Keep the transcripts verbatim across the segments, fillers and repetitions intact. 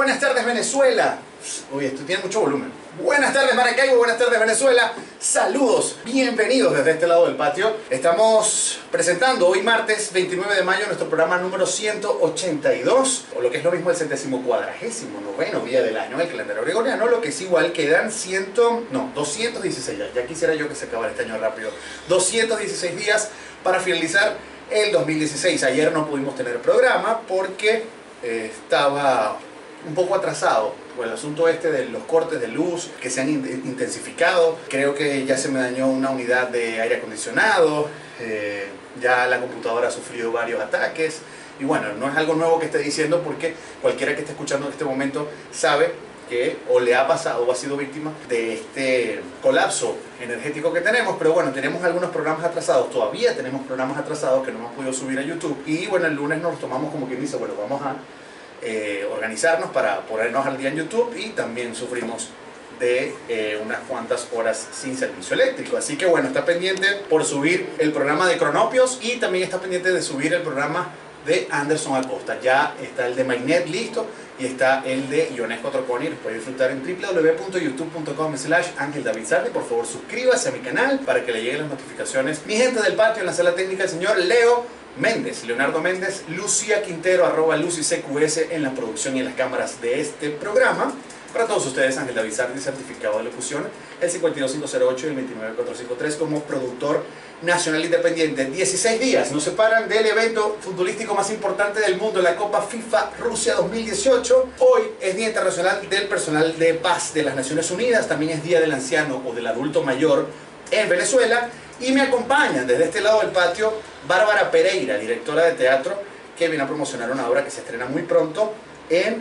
buenas tardes Venezuela. Uy, esto tiene mucho volumen. Buenas tardes Maracaibo, buenas tardes Venezuela. Saludos, bienvenidos desde este lado del patio. Estamos presentando hoy martes veintinueve de mayo nuestro programa número ciento ochenta y dos, o lo que es lo mismo el centésimo cuadragésimo noveno día del año del calendario gregoriano, lo que es igual quedan cien, no, doscientos dieciséis, ya, ya quisiera yo que se acabara este año rápido. doscientos dieciséis días para finalizar el dos mil dieciséis. Ayer no pudimos tener programa porque eh, estaba un poco atrasado por el asunto este de los cortes de luz que se han intensificado. Creo que ya se me dañó una unidad de aire acondicionado, eh, ya la computadora ha sufrido varios ataques y bueno, no es algo nuevo que esté diciendo porque cualquiera que esté escuchando en este momento sabe que o le ha pasado o ha sido víctima de este colapso energético que tenemos. Pero bueno, tenemos algunos programas atrasados, todavía tenemos programas atrasados que no hemos podido subir a YouTube y bueno, el lunes nos tomamos como quien dice, bueno, vamos a Eh, organizarnos para ponernos al día en YouTube, y también sufrimos de eh, unas cuantas horas sin servicio eléctrico. Así que bueno, está pendiente por subir el programa de Cronopios y también está pendiente de subir el programa de Anderson Acosta. Ya está el de Mainnet listo y está el de Ionesco Troconi. Los puede disfrutar en w w w punto youtube punto com slash Ángel David Sardi. Por favor, suscríbase a mi canal para que le lleguen las notificaciones. Mi gente del patio, en la sala técnica, el señor Leo Méndez, Leonardo Méndez, Lucía Quintero, arroba Lucy C Q S en la producción y en las cámaras de este programa. Para todos ustedes, Ángel David Sardi, certificado de locución, el cincuenta y dos mil quinientos ocho y el veintinueve mil cuatrocientos cincuenta y tres como productor nacional independiente. dieciséis días nos separan del evento futbolístico más importante del mundo, la Copa FIFA Rusia dos mil dieciocho. Hoy es Día Internacional del Personal de Paz de las Naciones Unidas, también es Día del Anciano o del Adulto Mayor en Venezuela. Y me acompañan desde este lado del patio Bárbara Pereira, directora de teatro, que viene a promocionar una obra que se estrena muy pronto en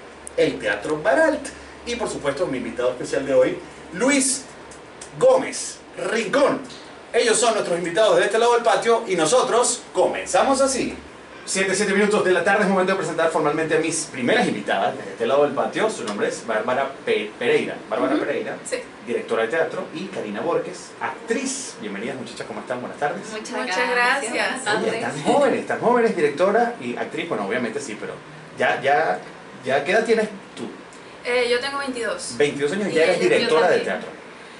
el Teatro Baralt. Y por supuesto mi invitado especial de hoy, Luis Gómez Rincón. Ellos son nuestros invitados de este lado del patio y nosotros comenzamos así. siete, siete minutos de la tarde, es momento de presentar formalmente a mis primeras invitadas de este lado del patio. Su nombre es Bárbara Pe Pereira. Bárbara uh-huh. Pereira, sí. Directora de teatro, y Karina Borges, actriz. Bienvenidas muchachas, ¿cómo están? Buenas tardes. Muchas, Muchas gracias. gracias. Oye, están jóvenes, están jóvenes, directora y actriz. Bueno, obviamente sí, pero ya, ya, ya, ¿qué edad tienes tú? Eh, yo tengo veintidós. veintidós años y ya eres directora de teatro.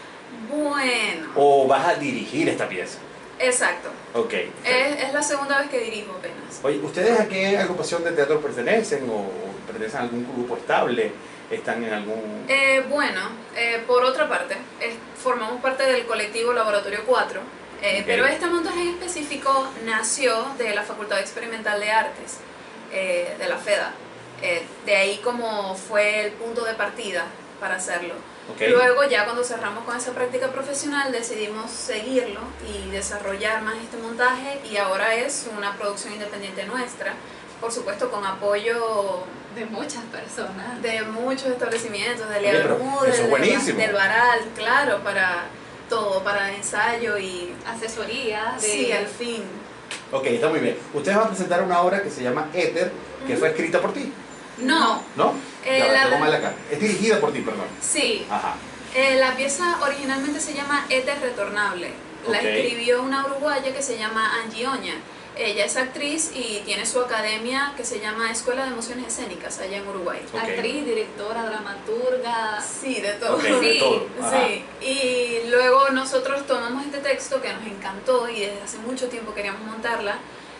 Bueno. ¿O vas a dirigir esta pieza? Exacto. Ok. Es, es la segunda vez que dirijo apenas. Oye, ¿ustedes a qué agrupación de teatro pertenecen o pertenecen a algún grupo estable? ¿Están en algún...? Eh, bueno, eh, por otra parte, eh, formamos parte del colectivo Laboratorio cuatro, eh, okay. Pero este montaje en específico nació de la Facultad Experimental de Artes, eh, de la FEDA. Eh, de ahí como fue el punto de partida para hacerlo. Okay. Luego ya cuando cerramos con esa práctica profesional decidimos seguirlo y desarrollar más este montaje, y ahora es una producción independiente nuestra, por supuesto con apoyo de muchas personas, de muchos establecimientos, de Lea Bermúdez, del, del Baral, claro, para todo, para ensayo y asesoría. De... Sí, al fin. Ok, está muy bien. Ustedes van a presentar una obra que se llama Éter, que uh-huh. fue escrita por ti. No. ¿No? Eh, ya, la, tengo mal acá. Es dirigida por ti, perdón. Sí. Ajá. Eh, la pieza originalmente se llama Éter Retornable. La okay. escribió una uruguaya que se llama Angie Oña. Ella es actriz y tiene su academia que se llama Escuela de Emociones Escénicas allá en Uruguay. Okay. Actriz, directora, dramaturga. Sí, de todo. Okay, sí, de todo. sí. Y luego nosotros tomamos este texto que nos encantó y desde hace mucho tiempo queríamos montarla.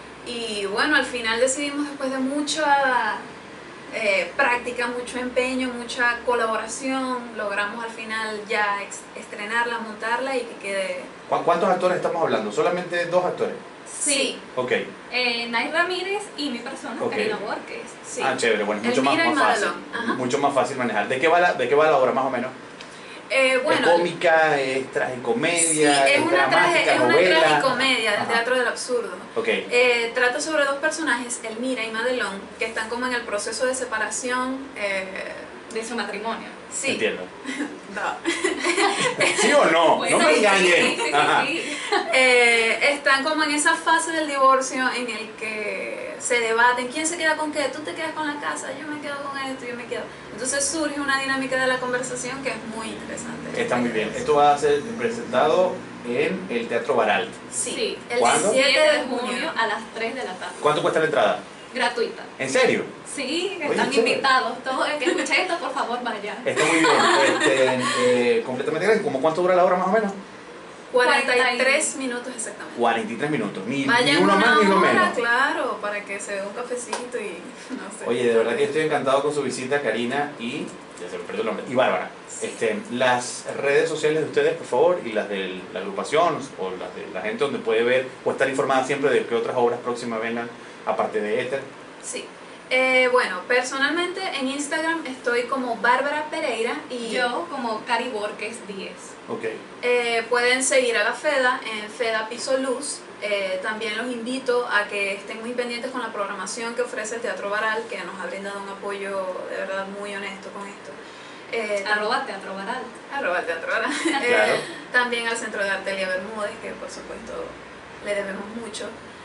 Y bueno, al final decidimos, después de mucha eh, práctica, mucho empeño, mucha colaboración, logramos al final ya estrenarla, montarla y que quede... ¿Cuántos actores estamos hablando? ¿Solamente dos actores? Sí. Ok. Eh, Nay Ramírez y mi persona, okay. Karina Borges. Sí. Ah, chévere, bueno, mucho más, más fácil. Mucho más fácil manejar. ¿De qué va la, de qué va la obra más o menos? Eh, bueno, ¿Es cómica, es tragicomedia, sí, es, es una dramática, traje, es novela? una tragicomedia del teatro del absurdo. Okay. Eh, trata sobre dos personajes, Elmira y Madelón, que están como en el proceso de separación eh, de su matrimonio. Sí. Entiendo. No. ¿Sí o no? Bueno, no me engañen. Sí, sí, sí. Eh, están como en esa fase del divorcio en el que se debaten quién se queda con qué. Tú te quedas con la casa, yo me quedo con esto, yo me quedo. Entonces surge una dinámica de la conversación que es muy interesante. Está muy bien. Esto va a ser presentado en el Teatro Baralt. Sí, el ¿Cuándo? diecisiete de junio a las tres de la tarde. ¿Cuánto cuesta la entrada? Gratuita. ¿En serio? Sí, Oye, están chévere. invitados. Todo el que escuche esto, por favor, vaya. Está muy bien. Este, eh, completamente gratis. ¿Cómo cuánto dura la hora más o menos? cuarenta y tres minutos exactamente. cuarenta y tres minutos. Ni, ni Vayan uno una más ni uno hora, menos. claro, para que se dé un cafecito y no sé. Oye, de verdad que estoy encantado con su visita, Karina y, ya se me perdió el nombre, y Bárbara. Sí. Este, las redes sociales de ustedes, por favor, y las de la agrupación o las de la gente donde puede ver o estar informada siempre de qué otras obras próximas vengan, aparte de Éter. Sí. Eh, bueno, personalmente en Instagram estoy como Bárbara Pereira y Yo como Cari Borges diez. Ok. eh, pueden seguir a la FEDA en FEDA Piso Luz. Eh, también los invito a que estén muy pendientes con la programación que ofrece el Teatro Baral, que nos ha brindado un apoyo de verdad muy honesto con esto. Eh, Arroba Teatro Baral. arroba el Teatro Baral. Eh, Claro. también al Centro de Arte Elia Bermúdez, que por supuesto le debemos mucho.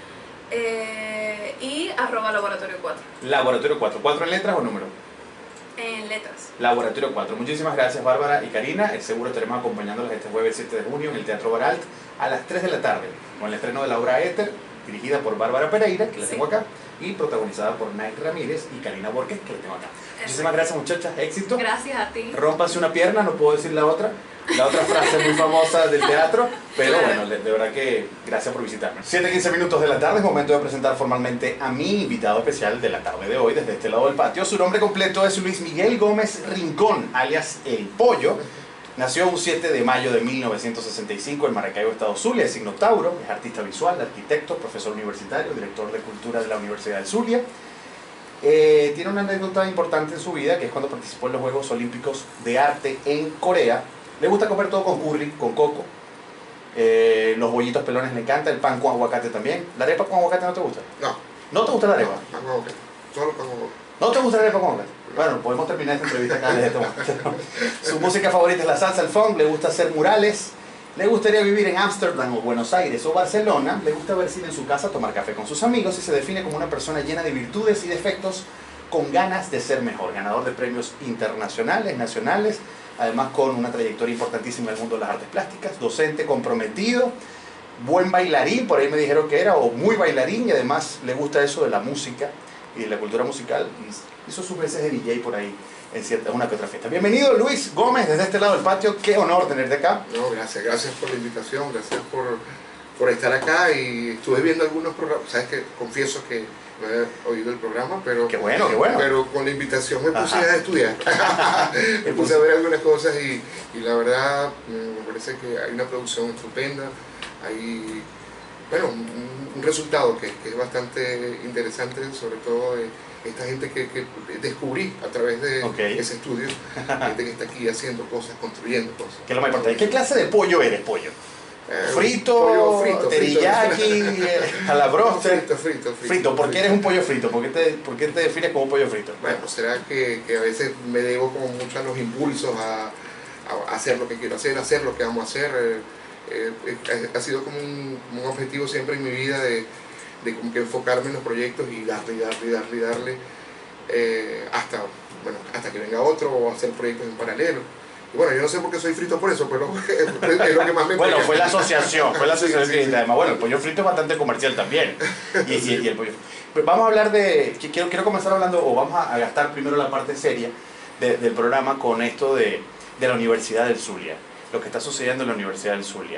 Eh, y arroba Laboratorio cuatro Laboratorio cuatro. ¿cuatro en letras o número? en letras. Laboratorio cuatro. Muchísimas gracias, Bárbara y Karina. Eh, Seguro estaremos acompañándolas este jueves siete de junio en el Teatro Baral a las tres de la tarde, con el estreno de la obra Éter, dirigida por Bárbara Pereira, que la Sí. tengo acá, y protagonizada por Nike Ramírez y Karina Borges, que la tengo acá. Muchísimas Exacto. gracias, muchachas. Éxito. Gracias a ti. Rómpanse una pierna, no puedo decir la otra. La otra frase muy famosa del teatro, pero Claro. bueno, de, de verdad que gracias por visitarme. siete y quince minutos de la tarde, es momento de presentar formalmente a mi invitado especial de la tarde de hoy, desde este lado del patio. Su nombre completo es Luis Miguel Gómez Rincón, alias El Pollo. Nació un siete de mayo de mil novecientos sesenta y cinco en Maracaibo, Estado Zulia, de signo Tauro. Es artista visual, arquitecto, profesor universitario, director de cultura de la Universidad del Zulia. Eh, tiene una anécdota importante en su vida, que es cuando participó en los Juegos Olímpicos de Arte en Corea. Le gusta comer todo con curry, con coco. Eh, los bollitos pelones le encanta, el pan con aguacate también. ¿La arepa con aguacate no te gusta? No, ¿No te gusta la arepa? pan con aguacate. Solo pan con aguacate. ¿No te gusta la arepa con aguacate? Bueno, podemos terminar esta entrevista acá desde este momento. Su música favorita es la salsa, el funk, le gusta hacer murales. Le gustaría vivir en Ámsterdam o Buenos Aires o Barcelona. Le gusta ver cine en su casa, tomar café con sus amigos y se define como una persona llena de virtudes y defectos con ganas de ser mejor. Ganador de premios internacionales, nacionales, además con una trayectoria importantísima en el mundo de las artes plásticas. Docente comprometido, buen bailarín, por ahí me dijeron que era, o muy bailarín, y además le gusta eso de la música y de la cultura musical. Y hizo sus veces de D J por ahí en cierta, una que otra fiesta. Bienvenido Luis Gómez desde este lado del patio, qué honor tenerte acá. No, gracias, gracias por la invitación, gracias por, por estar acá y estuve viendo algunos programas, sabes que confieso que no he oído el programa, pero, Qué bueno, qué bueno. pero con la invitación me puse Ajá. a estudiar, me puse a ver algunas cosas y, y la verdad me parece que hay una producción estupenda, hay bueno, un, un resultado que, que es bastante interesante, sobre todo de esta gente que, que descubrí a través de Okay. ese estudio, gente que está aquí haciendo cosas, construyendo cosas. Que es lo más importante. ¿Qué clase de pollo eres, pollo? Eh, ¿Frito, pollo frito, teriyaki, frito. eh, a la broster? Frito, frito, frito. Frito, ¿por qué eres un pollo frito? ¿Por qué te, por qué te defines como pollo frito? Bueno, será que, que a veces me debo como mucho a los impulsos, a, a hacer lo que quiero hacer, hacer lo que amo hacer. Eh, eh, ha sido como un, como un objetivo siempre en mi vida de, de como que enfocarme en los proyectos y darle, y darle, y darle, y darle eh, hasta, bueno, hasta que venga otro o hacer proyectos en paralelo. Y bueno, yo no sé por qué soy frito por eso, pero es lo que más me Bueno, pega. fue la asociación, fue la Sí, asociación sí, que sí. además, bueno, el pollo frito es bastante comercial también. Y, y- y el pollo. Pero vamos a hablar de, que quiero, quiero comenzar hablando, o vamos a, a gastar primero la parte seria de- del programa con esto de, de la Universidad del Zulia, lo que está sucediendo en la Universidad del Zulia.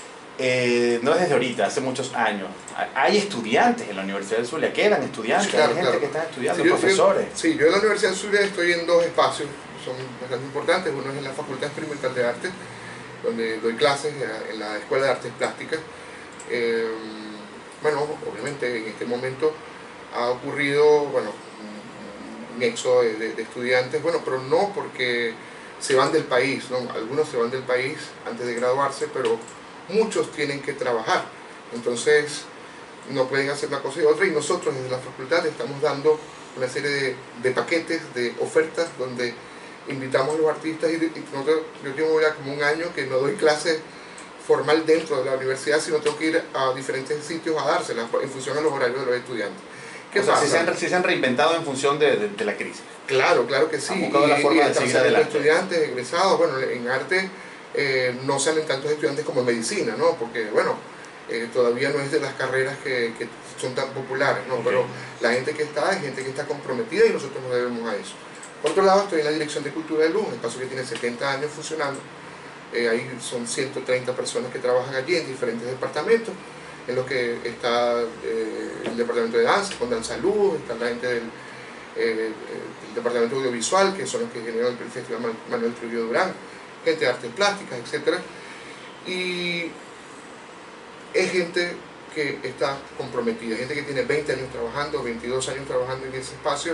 Eh, no es desde ahorita, hace muchos años. Hay estudiantes en la Universidad del Zulia, quedan estudiantes, Claro, hay gente claro. que está estudiando, Sí, yo- profesores. Yo, sí, yo en la Universidad del Zulia estoy en dos espacios, son bastante importantes. Uno es en la Facultad Experimental de Arte, donde doy clases en la Escuela de Artes Plásticas. Eh, bueno, obviamente en este momento ha ocurrido bueno, un- un éxodo de, de- de estudiantes, bueno, pero no porque se van del país, ¿no? Algunos se van del país antes de graduarse, pero muchos tienen que trabajar. Entonces, no pueden hacer una cosa y otra, y nosotros desde la facultad estamos dando una serie de, de paquetes, de ofertas, donde invitamos a los artistas y, y nosotros, yo llevo ya como un año que no doy clase formal dentro de la universidad, sino tengo que ir a diferentes sitios a dárselas en función a los horarios de los estudiantes. ¿Qué O sea, pasa? sí se, han, sí se han reinventado en función de, de- de la crisis. Claro, claro que sí. Han buscado la forma y de están seguir saliendo adelante. estudiantes, egresados, bueno, en arte eh, no salen tantos estudiantes como en medicina, ¿no? Porque, bueno, eh, todavía no es de las carreras que, que son tan populares, ¿no? Okay. Pero la gente que está es gente que está comprometida y nosotros nos debemos a eso. Por otro lado, estoy en la Dirección de Cultura de Luz, un espacio que tiene setenta años funcionando. Eh, ahí son ciento treinta personas que trabajan allí en diferentes departamentos, en los que está eh, el departamento de danza, con Danza Luz, está la gente del eh, el departamento audiovisual, que son los que generan el Festival Manuel Trujillo Durán, gente de artes plásticas, etcétera. Y es gente que está comprometida, gente que tiene veinte años trabajando, veintidós años trabajando en ese espacio,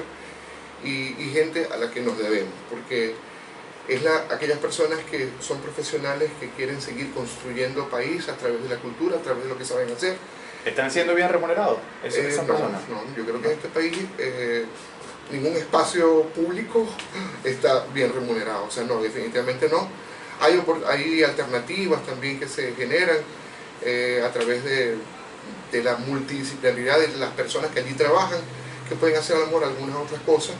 y, y gente a la que nos debemos, porque es la, aquellas personas que son profesionales que quieren seguir construyendo país a través de la cultura, a través de lo que saben hacer. ¿Están siendo bien remunerados esas, Eh, esas no, personas? no, yo creo que en este país eh, ningún espacio público está bien remunerado, o sea, no, definitivamente no. Hay, hay alternativas también que se generan eh, a través de, de la multidisciplinaridad de las personas que allí trabajan, que pueden hacer a lo mejor algunas otras cosas,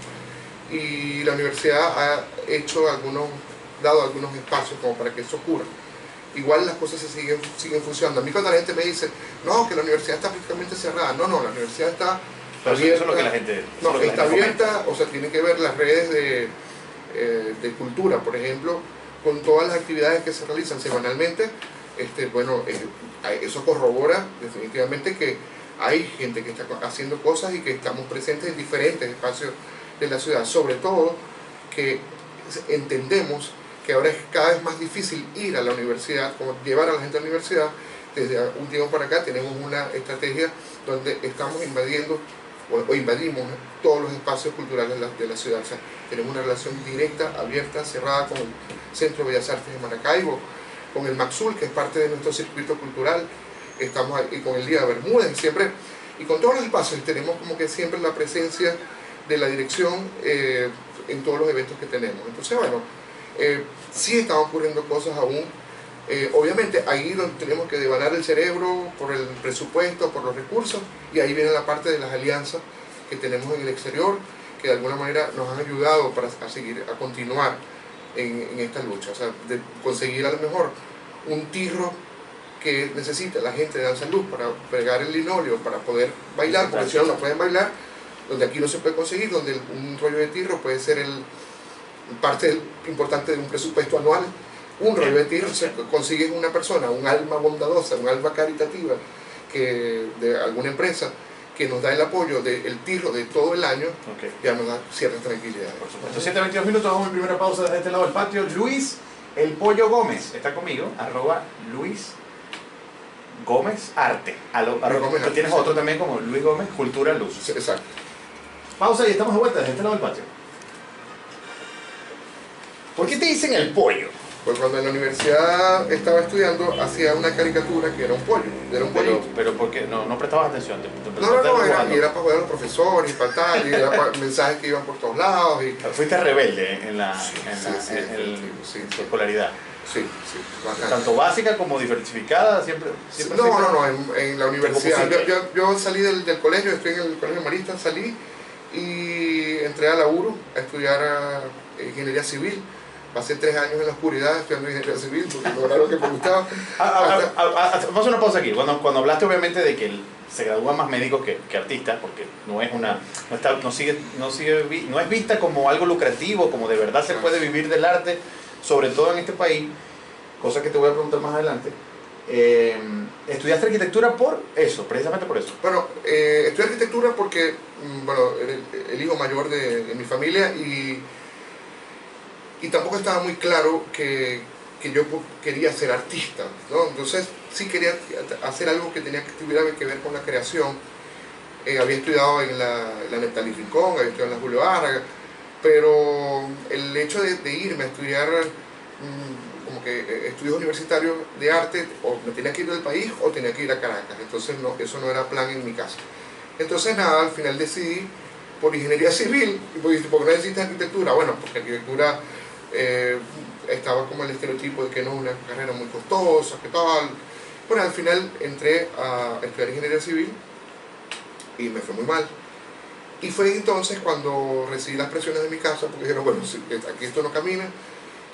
y la universidad ha hecho algunos, dado algunos espacios como para que eso ocurra. Igual las cosas se siguen, siguen funcionando. A mí cuando la gente me dice, no, que la universidad está prácticamente cerrada, no, no, la universidad está Pero abierta, eso es lo que la gente no, lo que está la gente abierta, o sea, tiene que ver las redes de, eh, de cultura, por ejemplo, con todas las actividades que se realizan semanalmente. Este, bueno, eh, eso corrobora definitivamente que hay gente que está haciendo cosas y que estamos presentes en diferentes espacios de la ciudad, sobre todo que entendemos que ahora es cada vez más difícil ir a la universidad, como llevar a la gente a la universidad. Desde un tiempo para acá tenemos una estrategia donde estamos invadiendo o, o invadimos todos los espacios culturales de la, de la ciudad. O sea, tenemos una relación directa, abierta, cerrada con el Centro de Bellas Artes de Maracaibo, con el MACSUL, que es parte de nuestro circuito cultural, estamos ahí con el Día de Bermúdez, siempre, y con todos los espacios tenemos como que siempre la presencia de la dirección eh, en todos los eventos que tenemos. Entonces, bueno, eh, sí están ocurriendo cosas aún. Eh, obviamente ahí donde tenemos que devanar el cerebro por el presupuesto, por los recursos, y ahí viene la parte de las alianzas que tenemos en el exterior, que de alguna manera nos han ayudado para a seguir, a continuar en, en esta lucha. O sea, de conseguir a lo mejor un tirro que necesita la gente de Danza Luz para pegar el linóleo, para poder bailar, porque si no, no pueden bailar, donde aquí no se puede conseguir, donde un rollo de tirro puede ser el, parte del, importante de un presupuesto anual. Un rollo de tirro se consigue una persona, un alma bondadosa, un alma caritativa que, de alguna empresa que nos da el apoyo del tirro de todo el año, okay, ya nos da cierta tranquilidad. Por supuesto. siete veintidós minutos, vamos a mi primera pausa desde este lado del patio. Luis El Pollo Gómez está conmigo, arroba Luis Gómez Arte. Alo, arroba, Gómez, tienes sí, otro también como Luis Gómez Cultura Luz. Sí, exacto. Pausa y estamos de vuelta desde este lado del patio. ¿Por qué te dicen el pollo? Pues cuando en la universidad estaba estudiando, hacía una caricatura que era un pollo, era un pero, pollito. pero ¿por qué? No, no prestabas atención. Te, te no, no, no, era, y era para joder a los profesores y para tal, y era para mensajes que iban por todos lados. Y... Fuiste rebelde en la, sí, en sí, la, sí, en el, sí, sí, escolaridad. Sí, sí, bastante. Tanto básica como diversificada, siempre... siempre no, siempre no, no, en, en la universidad. Yo, yo, yo salí del, del colegio, estoy en el colegio marista, salí y entré a la U R U a estudiar a Ingeniería Civil. Pasé tres años en la oscuridad estudiando Ingeniería Civil porque lograron que me gustaba. Vamos a hacer una pausa aquí. Cuando, cuando hablaste obviamente de que el, se gradúan más médicos que, que artistas, porque no es una no, está, no, sigue, no, sigue, no es vista como algo lucrativo, como de verdad se puede vivir del arte, sobre todo en este país, cosa que te voy a preguntar más adelante. Eh, ¿Estudiaste arquitectura por eso, precisamente por eso? Bueno, eh, estudié arquitectura porque, bueno, era el, el hijo mayor de, de mi familia y y tampoco estaba muy claro que, que yo quería ser artista, ¿no? Entonces sí quería hacer algo que tenía que tuviera que ver con la creación. Eh, había estudiado en la, la Neptali Rincón, había estudiado en la Julio Vargas, pero el hecho de, de irme a estudiar mmm, como que eh, estudios universitarios de arte, o me tenía que ir del país o tenía que ir a Caracas, entonces no, eso no era plan en mi casa. Entonces nada, al final decidí por Ingeniería Civil, y ¿por qué no necesitas arquitectura? Bueno, porque arquitectura Eh, estaba como el estereotipo de que no es una carrera muy costosa, que tal. Bueno, al final entré a estudiar Ingeniería Civil y me fue muy mal. Y fue entonces cuando recibí las presiones de mi casa, porque dijeron, bueno, si aquí esto no camina,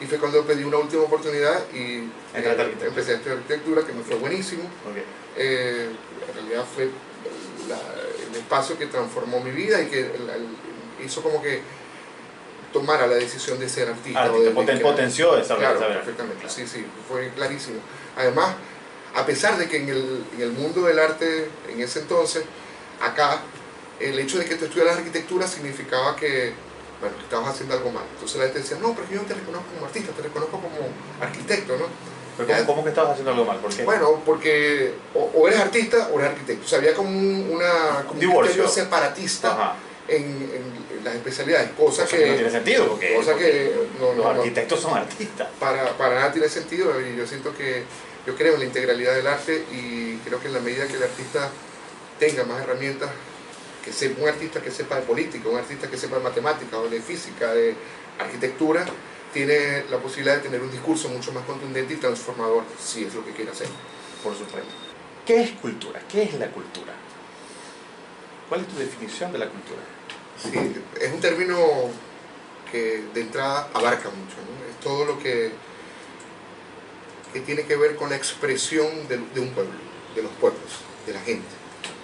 Y fue cuando pedí una última oportunidad y eh, empecé a estudiar arquitectura, que me fue buenísimo. Okay. Eh, en realidad fue la, el espacio que transformó mi vida y que la, el, hizo como que tomara la decisión de ser artista. Ah, o de, te poten, de, potenció esa Claro, esa perfectamente, claro. sí, sí, fue clarísimo. Además, a pesar de que en el, en el mundo del arte, en ese entonces, acá, el hecho de que tú estudiaras arquitectura significaba que, bueno, que estabas haciendo algo mal. Entonces la gente decía, no, pero yo no te reconozco como artista, te reconozco como arquitecto, ¿no? Pero ¿cómo, ¿cómo que estabas haciendo algo mal? ¿Por qué? Bueno, porque o, o eres artista o eres arquitecto. O sea, había como un, una, como un divorcio separatista Ajá. en, en, en las especialidades, cosa, cosa que, que no tiene sentido, porque, cosa porque que no, los no, no, arquitectos son artistas. para, para nada tiene sentido. Y yo siento que yo creo en la integralidad del arte y creo que en la medida que el artista tenga más herramientas, que sea un artista que sepa de política, un artista que sepa de matemática o de física, de arquitectura, tiene la posibilidad de tener un discurso mucho más contundente y transformador, si es lo que quiere hacer. Por supuesto. ¿Qué es cultura? ¿Qué es la cultura? ¿Cuál es tu definición de la cultura? Sí, es un término que de entrada abarca mucho, ¿no? Es todo lo que, que tiene que ver con la expresión de, de un pueblo, de los pueblos, de la gente.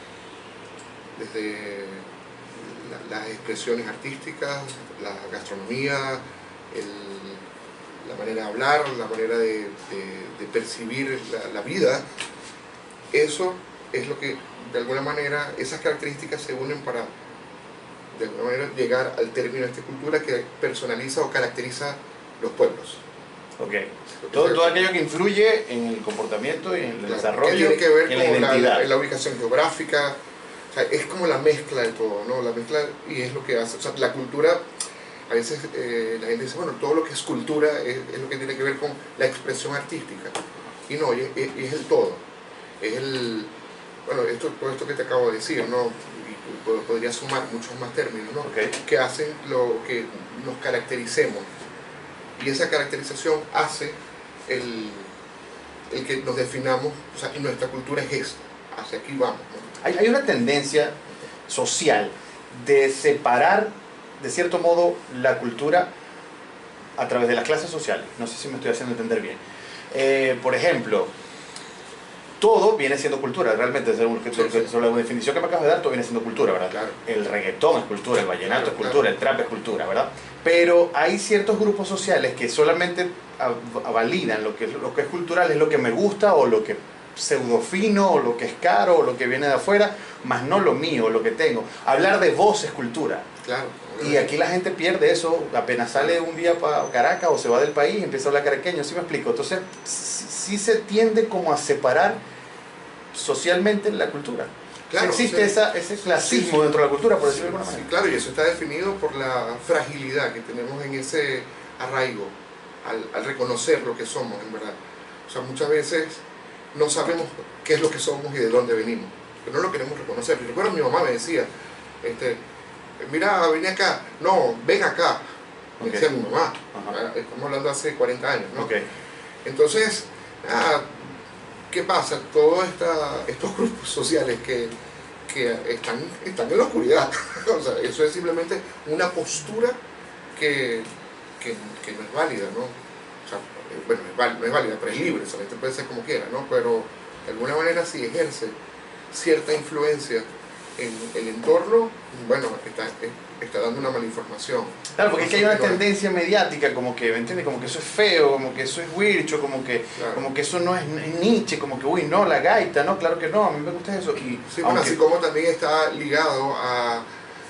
Desde la, las expresiones artísticas, la gastronomía, el, la manera de hablar, la manera de, de, de percibir la, la vida, eso es lo que de alguna manera, esas características se unen para de alguna manera llegar al término de esta cultura que personaliza o caracteriza los pueblos. Ok. Todo, todo aquello que influye en el comportamiento y en el Claro, desarrollo que tiene que ver y en la con la, identidad. la, la ubicación geográfica, o sea, es como la mezcla de todo, ¿no? La mezcla, y es lo que hace, o sea, la cultura, a veces eh, la gente dice, bueno, todo lo que es cultura es, es lo que tiene que ver con la expresión artística, y no, y es, es, es el todo, es el, bueno, esto, todo esto que te acabo de decir, ¿no? Y podría sumar muchos más términos, ¿no? Okay. Que hacen lo que nos caractericemos, y esa caracterización hace el, el que nos definamos, o sea, y nuestra cultura es esta, hacia aquí vamos, ¿no? Hay, hay una tendencia social de separar, de cierto modo, la cultura a través de las clases sociales. No sé si me estoy haciendo entender bien. Eh, por ejemplo, todo viene siendo cultura, realmente, según Sí, sí. sobre la definición que me acabas de dar, todo viene siendo cultura, ¿verdad? Claro. El reggaetón es cultura, el vallenato Claro, es cultura, claro. el trap es cultura, ¿verdad? Pero hay ciertos grupos sociales que solamente validan lo que, lo que es cultural, es lo que me gusta o lo que pseudofino o lo que es caro o lo que viene de afuera, más no lo mío, lo que tengo. Hablar de vos es cultura. Claro. Y aquí la gente pierde eso, apenas sale un día para Caracas o se va del país y empieza a hablar caraqueño, ¿sí me explico? Entonces, sí, sí se tiende como a separar socialmente la cultura. Claro, Sí existe sí. esa, ese clasismo Sí, sí. dentro de la cultura, por Sí, decirlo de alguna sí, manera. claro, y eso está definido por la fragilidad que tenemos en ese arraigo, al, al reconocer lo que somos, en verdad. O sea, muchas veces no sabemos qué es lo que somos y de dónde venimos, pero no lo queremos reconocer. Y recuerdo mi mamá me decía, este, mira, vení acá, no, ven acá, me Okay. decía mi mamá. Ajá. Estamos hablando hace cuarenta años, ¿no? Okay. Entonces, ah, ¿qué pasa? Todos esta, estos grupos sociales que, que están, están en la oscuridad, o sea, eso es simplemente una postura que, que, que no es válida, ¿no? O sea, bueno, no es válida, no es válida, pero es libre, o sea, la gente puede ser como quiera, ¿no? Pero de alguna manera sí ejerce cierta influencia en el entorno, bueno, está, está dando una mala información. Claro, porque es que hay una No es- tendencia mediática, como que, ¿me entiendes? Como que eso es feo, como que eso es wircho, como que, Claro. como que eso no es, no es Nietzsche, como que, uy, no, la gaita, no, claro que no, a mí me gusta eso. Y, Sí, bueno, aunque- así como también está ligado a, a-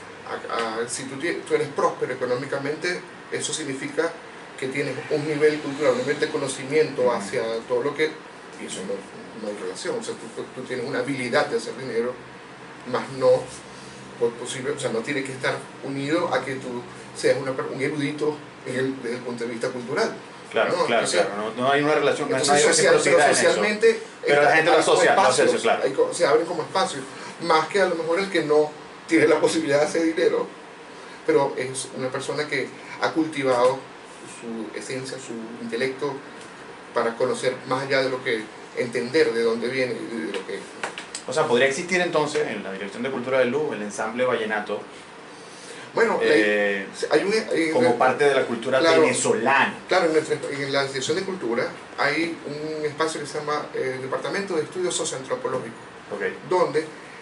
a- si tú, tie- tú eres próspero económicamente, eso significa que tienes un nivel cultural, un nivel de conocimiento hacia todo lo que, y eso no, no hay relación, o sea, tú, tú tienes una habilidad de hacer dinero, más no por posible, o sea, no tiene que estar unido a que tú seas una, per- un erudito en el- desde el punto de vista cultural. Claro, ¿no? claro, Entonces, claro, no, no hay una relación, no, no Entonces, hay social, pero reciprocidad en eso. socialmente Pero la está- gente lo hay como asocia, lo asocia, espacios, claro. hay co- se abren como espacios, más que a lo mejor el que no tiene la posibilidad de hacer dinero, pero es una persona que ha cultivado su esencia, su intelecto, para conocer más allá de lo que, entender de dónde viene y de lo que es. O sea, podría existir entonces en la Dirección de Cultura del L U el ensamble vallenato. Bueno, eh, hay un, hay, como parte de la cultura claro, venezolana. Claro, en, nuestra, en la Dirección de Cultura hay un espacio que se llama eh, Departamento de Estudios Socioantropológicos, Okay. donde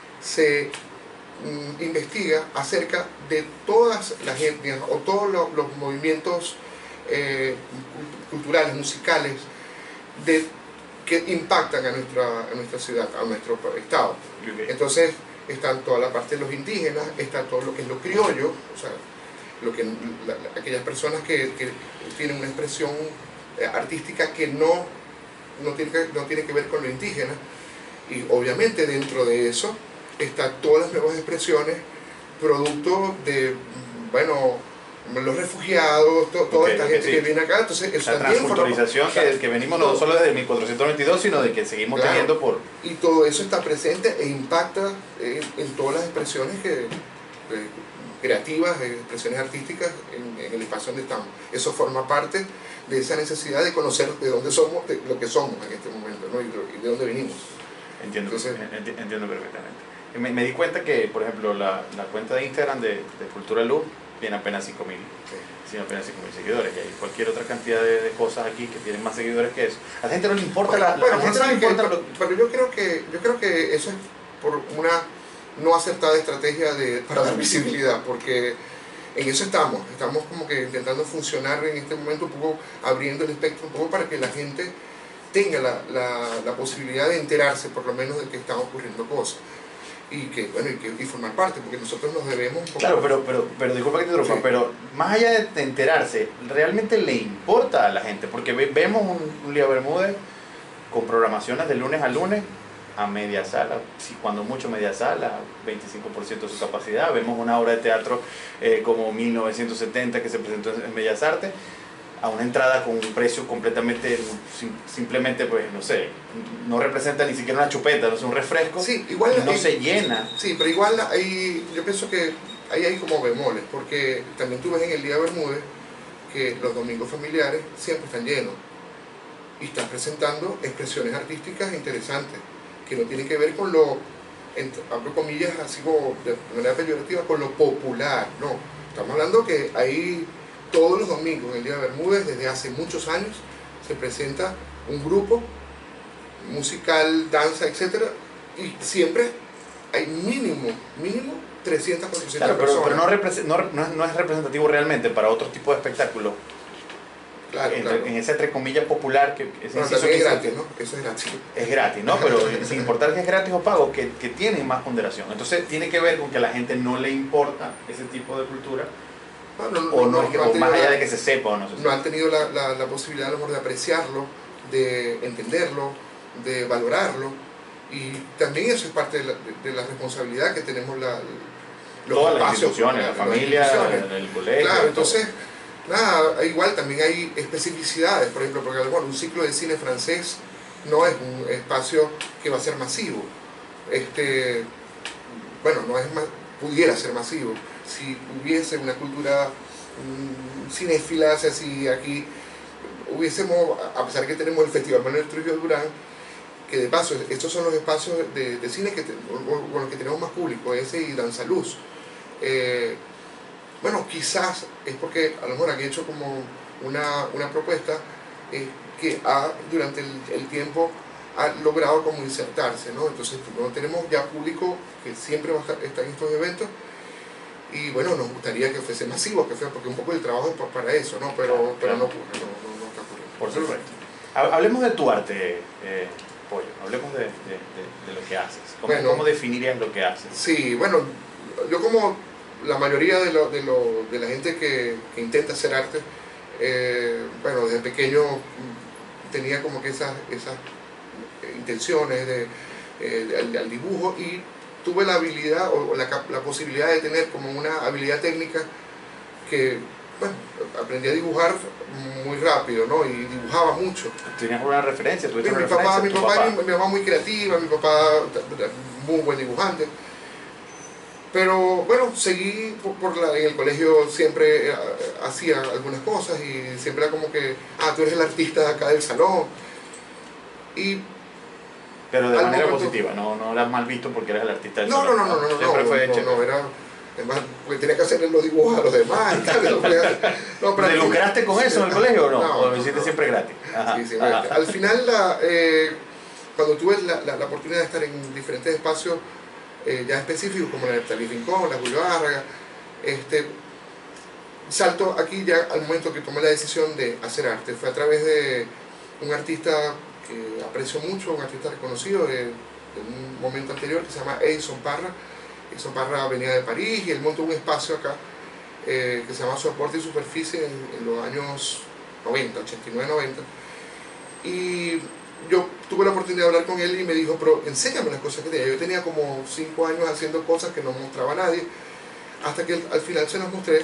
se mm, investiga acerca de todas las etnias o todos los, los movimientos eh, culturales, musicales, de, que impactan a nuestra, a nuestra ciudad, a nuestro estado. Okay. Entonces, están toda la parte de los indígenas, está todo lo que es lo criollo, o sea, lo que, la, la, aquellas personas que, que tienen una expresión eh, artística que no, no, tiene que, no tiene que ver con lo indígena, y obviamente dentro de eso están todas las nuevas expresiones, producto de, bueno, los refugiados, to, toda Okay, esta okay, gente sí. que viene acá, entonces eso La también transculturización forma- que, que venimos no solo desde mil cuatrocientos veintidós, sino de que seguimos Claro. teniendo por... Y todo eso está presente e impacta en, en todas las expresiones que, eh, creativas, eh, expresiones artísticas en, en el espacio donde estamos. Eso forma parte de esa necesidad de conocer de dónde somos, de lo que somos en este momento, ¿no? y, de, y de dónde venimos. Entiendo, Entonces, enti- entiendo perfectamente. Me, me di cuenta que, por ejemplo, la, la cuenta de Instagram de, de Cultura Luz tiene apenas cinco mil. Tiene apenas cinco mil seguidores. Y hay cualquier otra cantidad de, de cosas aquí que tienen más seguidores que eso. A la gente no le importa Bueno, la, bueno, a la gente no le ¿sabes qué? importa pero, lo- pero yo creo que yo creo que eso es por una no acertada estrategia de, para dar visibilidad, porque en eso estamos, estamos como que intentando funcionar en este momento un poco, abriendo el espectro un poco para que la gente tenga la, la, la posibilidad de enterarse por lo menos de que están ocurriendo cosas y que bueno y, que, y formar parte, porque nosotros nos debemos un poco. Claro, pero, pero, pero disculpa que te interrumpa, Sí. pero más allá de enterarse, realmente le importa a la gente, porque ve- vemos un, un Lía Bermúdez con programaciones de lunes a lunes a media sala, si cuando mucho media sala, veinticinco por ciento de su capacidad. Vemos una obra de teatro eh, como mil novecientos setenta que se presentó en Bellas Artes, a una entrada con un precio completamente, sim- simplemente, pues, no sé, no representa ni siquiera una chupeta, no es un refresco, Sí, igual y no hay- se llena. Sí, pero igual hay, yo pienso que ahí hay como bemoles, porque también tú ves en el Día Bermúdez que los domingos familiares siempre están llenos y están presentando expresiones artísticas interesantes que no tienen que ver con lo, entre, abro comillas, así como de manera peyorativa, con lo popular, no. Estamos hablando que ahí todos los domingos en el Día Bermúdez, desde hace muchos años, se presenta un grupo musical, danza, etcétera, y siempre hay mínimo, mínimo trescientas, cuatrocientas Claro, pero, personas. pero no, represe- no, no es, no es representativo realmente para otro tipo de espectáculo. Claro, en, claro. en ese entre comillas popular que ese Bueno, inciso también que es hice- gratis, ¿no? Eso es gratis. es gratis, ¿no? Pero sin importar que es gratis o pago, que, que tienen más ponderación. Entonces tiene que ver con que a la gente no le importa ese tipo de cultura, Bueno, o, no, es que, han o tenido más allá la- de que se sepa o no se no sepa. han tenido la, la, la posibilidad a lo mejor de apreciarlo, de entenderlo, de valorarlo, y también eso es parte de la, de, de la responsabilidad que tenemos la, los Todas las espacios, instituciones, la las familia, instituciones. el colegio. Claro, todo. entonces, nada, igual también hay especificidades, por ejemplo, porque bueno, un ciclo de cine francés no es un espacio que va a ser masivo. Este, bueno, no es ma- pudiera ser masivo si hubiese una cultura mm, cinéfila, o sea, si aquí hubiésemos, a pesar que tenemos el Festival Manuel Trujillo Durán, que de paso, estos son los espacios de, de cine que te- con con los que tenemos más público, ese y Danzaluz. Eh, bueno, quizás es porque a lo mejor han hecho como una, una propuesta eh, que ha, durante el, el tiempo ha logrado como insertarse, ¿no? Entonces no tenemos ya público que siempre va a estar, está en estos eventos y bueno, nos gustaría que fuese masivo, que fuera, porque un poco el trabajo es pa- para eso, ¿no? Pero, Claro, pero claro. no ocurre, no, no, no está ocurriendo. Por supuesto. Ha- Hablemos de tu arte, eh, Pollo. Hablemos de, de, de- de lo que haces. ¿Cómo, Bueno. ¿Cómo definirías lo que haces? Sí, bueno, yo como la mayoría de, lo, de, lo, de la gente que, que intenta hacer arte, eh, bueno, desde pequeño mm, tenía como que esas, esas intenciones de, eh, de- al, al dibujo y tuve la habilidad o, o la, cap- la posibilidad de tener como una habilidad técnica que, bueno, aprendí a dibujar muy rápido, ¿no? Y dibujaba mucho. ¿Tenías alguna referencia? ¿Tuviste Mi una papá, referencia? mi ¿Tu papá, y mi, mi mamá muy creativa, mi papá t- t- muy buen dibujante. Pero bueno, seguí por, por la, en el colegio, siempre eh, hacía algunas cosas y siempre era como que, ah, tú eres el artista de acá del salón. Y Pero de al manera momento- positiva, no, no eras mal visto porque eras el artista del no, no, salón, no, no, no, no, Siempre no, fue no, chévere. no, era, Además, porque tenía que hacerle los dibujos a los demás y tal. No podía hacer. No, pero ¿Te al fin- lucraste con eso en el colegio o no? No, ¿O lo no, hiciste no. siempre gratis? Ajá, Sí, sí, ajá. al final, la, eh, cuando tuve la, la, la oportunidad de estar en diferentes espacios eh, ya específicos, como la de Talí Rincón, la Julio Árraga, este, salto aquí ya al momento que tomé la decisión de hacer arte. Fue a través de un artista que aprecio mucho, un artista reconocido de, de un momento anterior, que se llama Edison Parra. Edison Parra venía de París y él montó un espacio acá eh, que se llama Soporte y Superficie en, en los años noventa, ochenta y nueve, noventa. Y yo tuve la oportunidad de hablar con él y me dijo, pero enséñame las cosas que tenía. Yo tenía como cinco años haciendo cosas que no mostraba a nadie, hasta que al final se las mostré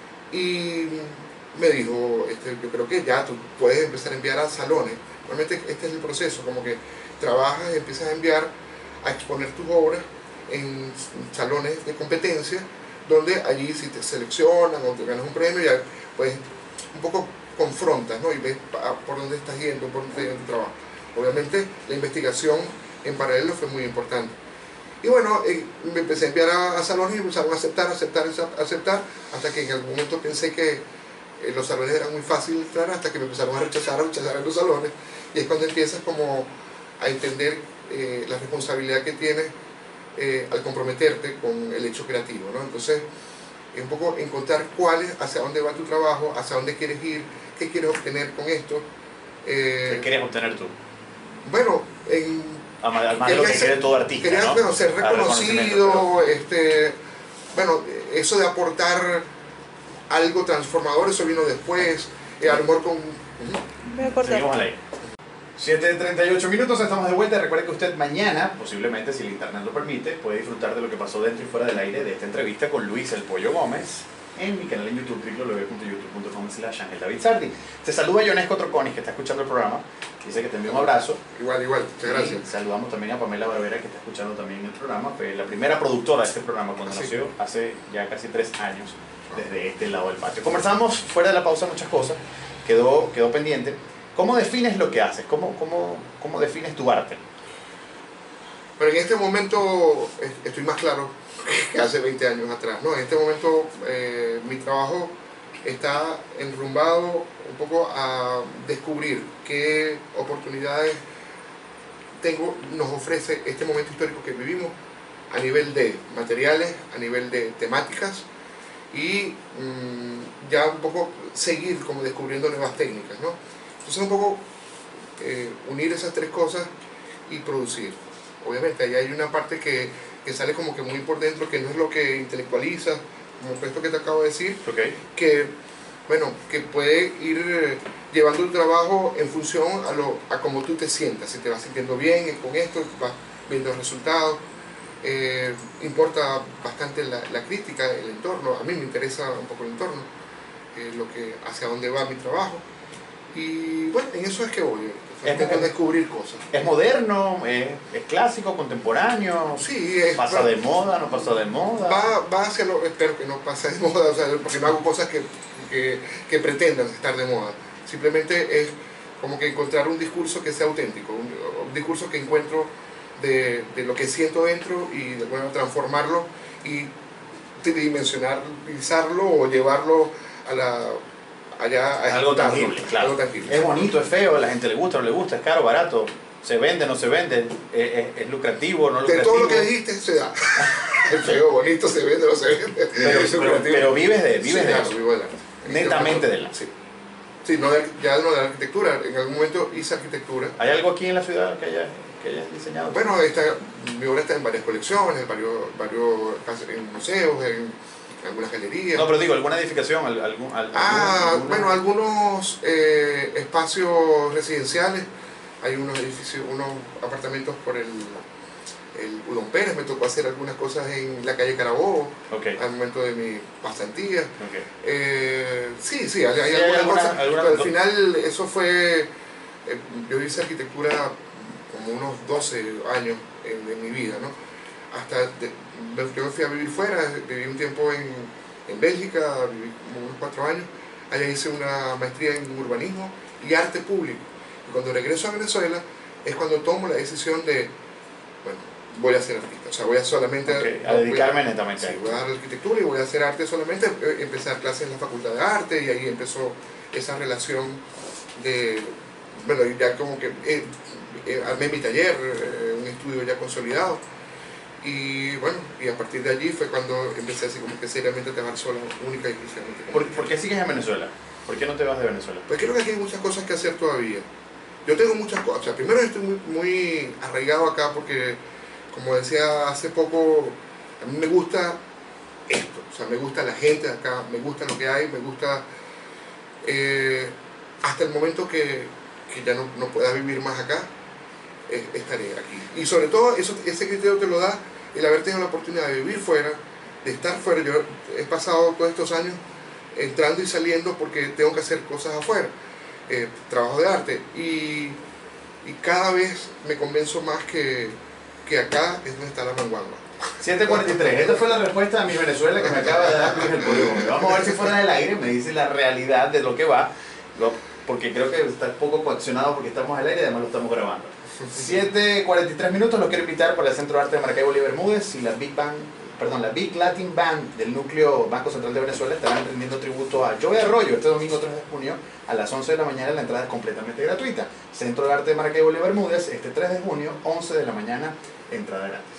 y me dijo, este, yo creo que ya tú puedes empezar a enviar a salones. Realmente este es el proceso, como que trabajas y empiezas a enviar, a exponer tus obras en salones de competencia, donde allí si te seleccionan o te ganas un premio, ya pues un poco confrontas, ¿no? Y ves por dónde estás yendo, por dónde está yendo tu trabajo. Obviamente la investigación en paralelo fue muy importante. Y bueno, eh, me empecé a enviar a, a salones y empezaron a aceptar, aceptar, aceptar, hasta que en algún momento pensé que eh, los salones eran muy fáciles de entrar, hasta que me empezaron a rechazar, a rechazar en los salones. Y es cuando empiezas como a entender eh, la responsabilidad que tienes eh, al comprometerte con el hecho creativo, ¿no? Entonces, es un poco encontrar cuál es, hacia dónde va tu trabajo, hacia dónde quieres ir, qué quieres obtener con esto. Eh, ¿Qué querías obtener tú? Bueno, en, Además de lo que ser, quiere todo artista, quería, ¿no? bueno, ser Ah, reconocido, este, bueno, eso de aportar algo transformador, eso vino después, eh, a lo mejor con... Seguimos al aire. siete treinta y ocho minutos, estamos de vuelta. Recuerde que usted mañana, posiblemente si el internet lo permite, puede disfrutar de lo que pasó dentro y fuera del aire de esta entrevista con Luis El Pollo Gómez en mi canal en YouTube, w w w punto youtube punto com slash Ángel David Sardi. Te saluda Ionesco Troconis, que está escuchando el programa. Dice que te envío un abrazo. Igual, igual, muchas gracias. Y saludamos también a Pamela Barbera, que está escuchando también el programa. Fue la primera productora de este programa cuando Sí. nació hace ya casi tres años desde este lado del patio. Conversamos fuera de la pausa muchas cosas, quedó, quedó pendiente. ¿Cómo defines lo que haces? ¿Cómo, cómo, cómo defines tu arte? Pero en este momento estoy más claro que hace veinte años atrás, ¿no? En este momento eh, mi trabajo está enrumbado un poco a descubrir qué oportunidades tengo, nos ofrece este momento histórico que vivimos a nivel de materiales, a nivel de temáticas y mmm, ya un poco seguir como descubriendo nuevas técnicas, ¿no? Entonces un poco eh, unir esas tres cosas y producir. Obviamente ahí hay una parte que, que sale como que muy por dentro, que no es lo que intelectualiza, como esto que te acabo de decir, Okay. que, bueno, que puede ir llevando tu trabajo en función a, lo, a cómo tú te sientas, si te vas sintiendo bien con esto, vas viendo el resultado. Eh, importa bastante la, la crítica, el entorno, a mí me interesa un poco el entorno, eh, lo que, hacia dónde va mi trabajo. Y bueno, en eso es que voy, intento descubrir cosas. ¿Es moderno? ¿Es, es clásico? ¿Contemporáneo? Sí, es, ¿Pasa va, de moda? ¿No pasa de moda? Va, va hacia lo, espero que no pase de moda, o sea, porque no hago cosas que, que, que pretendan estar de moda. Simplemente es como que encontrar un discurso que sea auténtico, un, un discurso que encuentro de, de lo que siento dentro y de bueno, transformarlo y tridimensionalizarlo o llevarlo a la... allá a algo ejecutarlo, tangible, claro. algo tangible. Es bonito, es feo, a la gente le gusta, no le gusta, es caro, barato, se vende, no se vende, es, es, es lucrativo, no De lucrativo. todo lo que dijiste se da. Es feo, bonito, se vende, no se vende. Pero, Es pero, lucrativo. pero vives de, vives Sí, de claro, eso. vivo del arte. Netamente del arte. Sí. Sí, no de, ya no de la arquitectura. En algún momento hice arquitectura. ¿Hay algo aquí en la ciudad que hayas, que hayas diseñado? Bueno, está, mi obra está en varias colecciones, en varios, varios en museos, en algunas galerías. No, pero digo, ¿alguna edificación? Algún, algún, ah, alguna... bueno, algunos eh, espacios residenciales. Hay unos edificios, unos apartamentos por el, el Udon Pérez. Me tocó hacer algunas cosas en la calle Carabobo, Okay. al momento de mi pasantía. Okay. Eh, sí, sí, hay, hay Sí, hay algunas alguna- cosas, alguna- pero al final eso fue, eh, yo hice arquitectura como unos doce años en, de mi vida, ¿no? Hasta, de, yo me fui a vivir fuera, viví un tiempo en, en Bélgica, viví como unos cuatro años, allá hice una maestría en urbanismo y arte público. Y cuando regreso a Venezuela es cuando tomo la decisión de, bueno, voy a ser artista. O sea, voy a solamente... Okay, a no, dedicarme voy a, netamente a sí, eso. voy a dar arquitectura y voy a hacer arte solamente. Eh, Empecé a dar clases en la Facultad de Arte y ahí empezó esa relación de... Bueno, ya como que eh, eh, armé mi taller, eh, un estudio ya consolidado. Y bueno, y a partir de allí fue cuando empecé así como que seriamente a trabajar sola, única y exclusivamente. ¿Por, ¿Por qué sigues en Venezuela? ¿Por qué no te vas de Venezuela? Pues creo que aquí hay muchas cosas que hacer todavía. Yo tengo muchas cosas. O sea, primero estoy muy, muy arraigado acá porque, como decía hace poco, a mí me gusta esto. O sea, me gusta la gente de acá, me gusta lo que hay, me gusta eh, hasta el momento que, que ya no, no pueda vivir más acá, eh, estaré aquí. Y sobre todo, eso, ese criterio te lo da el haber tenido la oportunidad de vivir fuera, de estar fuera. Yo he pasado todos estos años entrando y saliendo porque tengo que hacer cosas afuera, eh, trabajo de arte, y, y cada vez me convenzo más que, que acá es donde está la manguanga. siete cuarenta y tres, esta fue la respuesta a mi Venezuela que me acaba de dar Luis el Polígono. Vamos a ver si fuera del aire me dice la realidad de lo que va, porque creo que está poco coaccionado porque estamos al aire y además lo estamos grabando. siete cuarenta y tres minutos, los quiero invitar para el Centro de Arte de Maracaibo y Bermúdez y la Big Band, perdón, la Big Latin Band del núcleo Banco Central de Venezuela estarán rindiendo tributo a Joey Arroyo este domingo tres de junio a las once de la mañana. La entrada es completamente gratuita. Centro de Arte de Maracaibo y Bermúdez este tres de junio, once de la mañana, entrada gratis.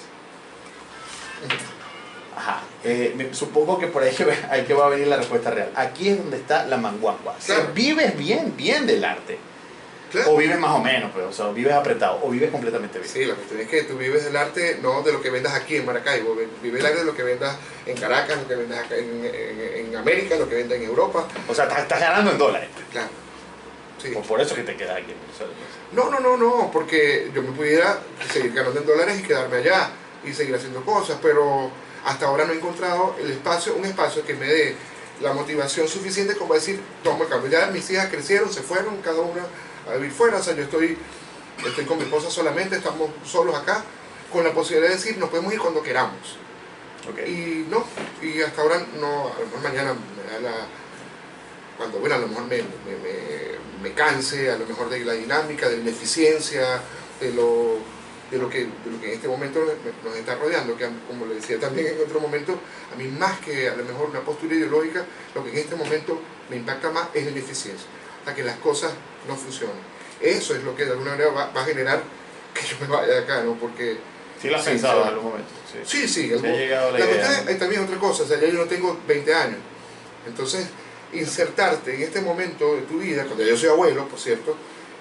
Ajá, eh, me, supongo que por ahí hay que va a venir la respuesta real. Aquí es donde está la manguangua. Claro. Si vives bien, bien del arte. Claro. O vives más o menos, pues, o sea, o vives apretado, o vives completamente bien. Sí, la cuestión es que tú vives del arte, no de lo que vendas aquí en Maracaibo, vives el arte de lo que vendas en Caracas, lo que vendas acá en, en, en América, lo que vendas en Europa. O sea, estás, estás ganando en dólares. Claro. Sí. Por, por eso que te quedas aquí en Venezuela. No, no, no, no, porque yo me pudiera seguir ganando en dólares y quedarme allá y seguir haciendo cosas, pero hasta ahora no he encontrado el espacio, un espacio que me dé la motivación suficiente como para decir, tomo el cambio. Ya mis hijas crecieron, se fueron, cada una a vivir fuera, o sea, yo estoy, estoy con mi esposa solamente, estamos solos acá, con la posibilidad de decir, nos podemos ir cuando queramos. Okay. Y no, y hasta ahora no, a lo mejor mañana me da la, cuando, bueno, a lo mejor me, me, me, me canse, a lo mejor de la dinámica, de la ineficiencia, de lo, de lo, que, de lo que en este momento nos está rodeando, que como le decía también en otro momento, a mí más que a lo mejor una postura ideológica, lo que en este momento me impacta más es la ineficiencia, o sea, que las cosas no funcionan. Eso es lo que de alguna manera va, va a generar que yo me vaya de acá, ¿no? Porque... Sí lo has sí, pensado sí, en algún momento. Sí, sí, sí. sí Algo, ha llegado la la idea. cuestión es también otra cosa, o sea, ya yo no tengo veinte años. Entonces, insertarte en este momento de tu vida, cuando yo soy abuelo, por cierto,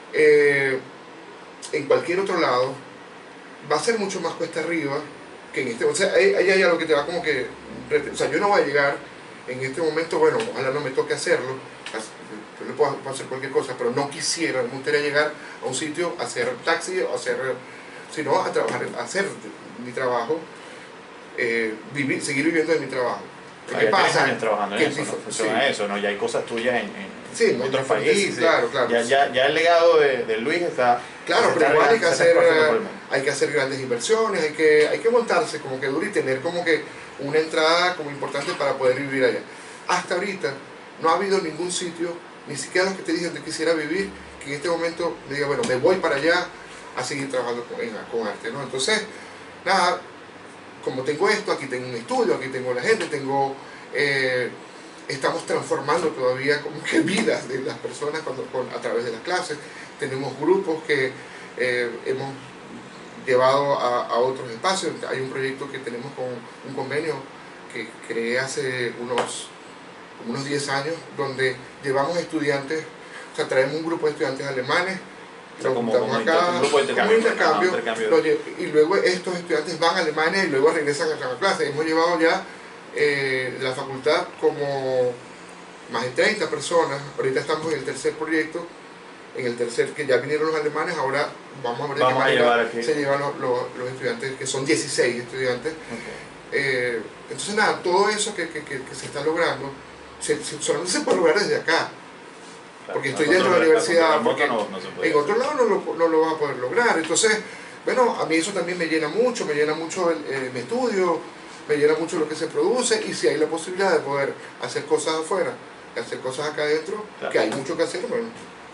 eh, en cualquier otro lado, va a ser mucho más cuesta arriba que en este momento. O sea, ahí hay algo que te va como que... O sea, yo no voy a llegar en este momento, bueno, ojalá no me toque hacerlo, yo le puedo, puedo hacer cualquier cosa, pero no quisiera, me gustaría llegar a un sitio a hacer taxi o hacer, sino a trabajar, a hacer mi trabajo, eh, vivir, seguir viviendo de mi trabajo. Ah, ¿Qué ya pasa? tienes años trabajando en Que eso, sí, ¿no? Funciona sí. eso, ¿no? Ya hay cosas tuyas en, en Sí, no, otros no, países. claro, claro. Ya, ya, ya el legado de, de Luis está... Claro, se pero está igual hay que, se está hacer, esparciendo por el mundo. hay que hacer grandes inversiones, hay que, hay que montarse como que duro y tener como que una entrada como importante para poder vivir allá. Hasta ahorita no ha habido ningún sitio, ni siquiera los que te dije donde quisiera vivir, que en este momento me diga, bueno, me voy para allá a seguir trabajando con, con arte, ¿no? Entonces, nada, como tengo esto, aquí tengo un estudio, aquí tengo la gente, tengo... Eh, estamos transformando todavía como que vidas de las personas cuando, con, a través de las clases. Tenemos grupos que eh, hemos llevado a, a otros espacios. Hay un proyecto que tenemos con un convenio que creé hace unos, unos diez años, donde llevamos estudiantes, o sea, traemos un grupo de estudiantes alemanes, O sea, lo como, juntamos como acá, un grupo de intercambio, como intercambio, ¿no? intercambio. lo lle- y luego estos estudiantes van a Alemania y luego regresan a la clase. Hemos llevado ya eh, de la facultad como más de treinta personas. Ahorita estamos en el tercer proyecto, en el tercer que ya vinieron los alemanes. Ahora vamos a ver de Vamos qué a manera llevar aquí. se llevan los, los, los estudiantes, que son dieciséis estudiantes. Okay. Eh, entonces nada, todo eso que, que, que, que se está logrando se, se, solamente se puede lograr desde acá, Claro, porque no, estoy dentro de la control- universidad, control porque remoto no, no se puede en hacer. otro lado no lo, no lo vas a poder lograr. Entonces, bueno, a mí eso también me llena mucho, me llena mucho el, eh, mi estudio, me llena mucho lo que se produce, y si hay la posibilidad de poder hacer cosas afuera, hacer cosas acá adentro, Claro. que hay mucho que hacer, bueno,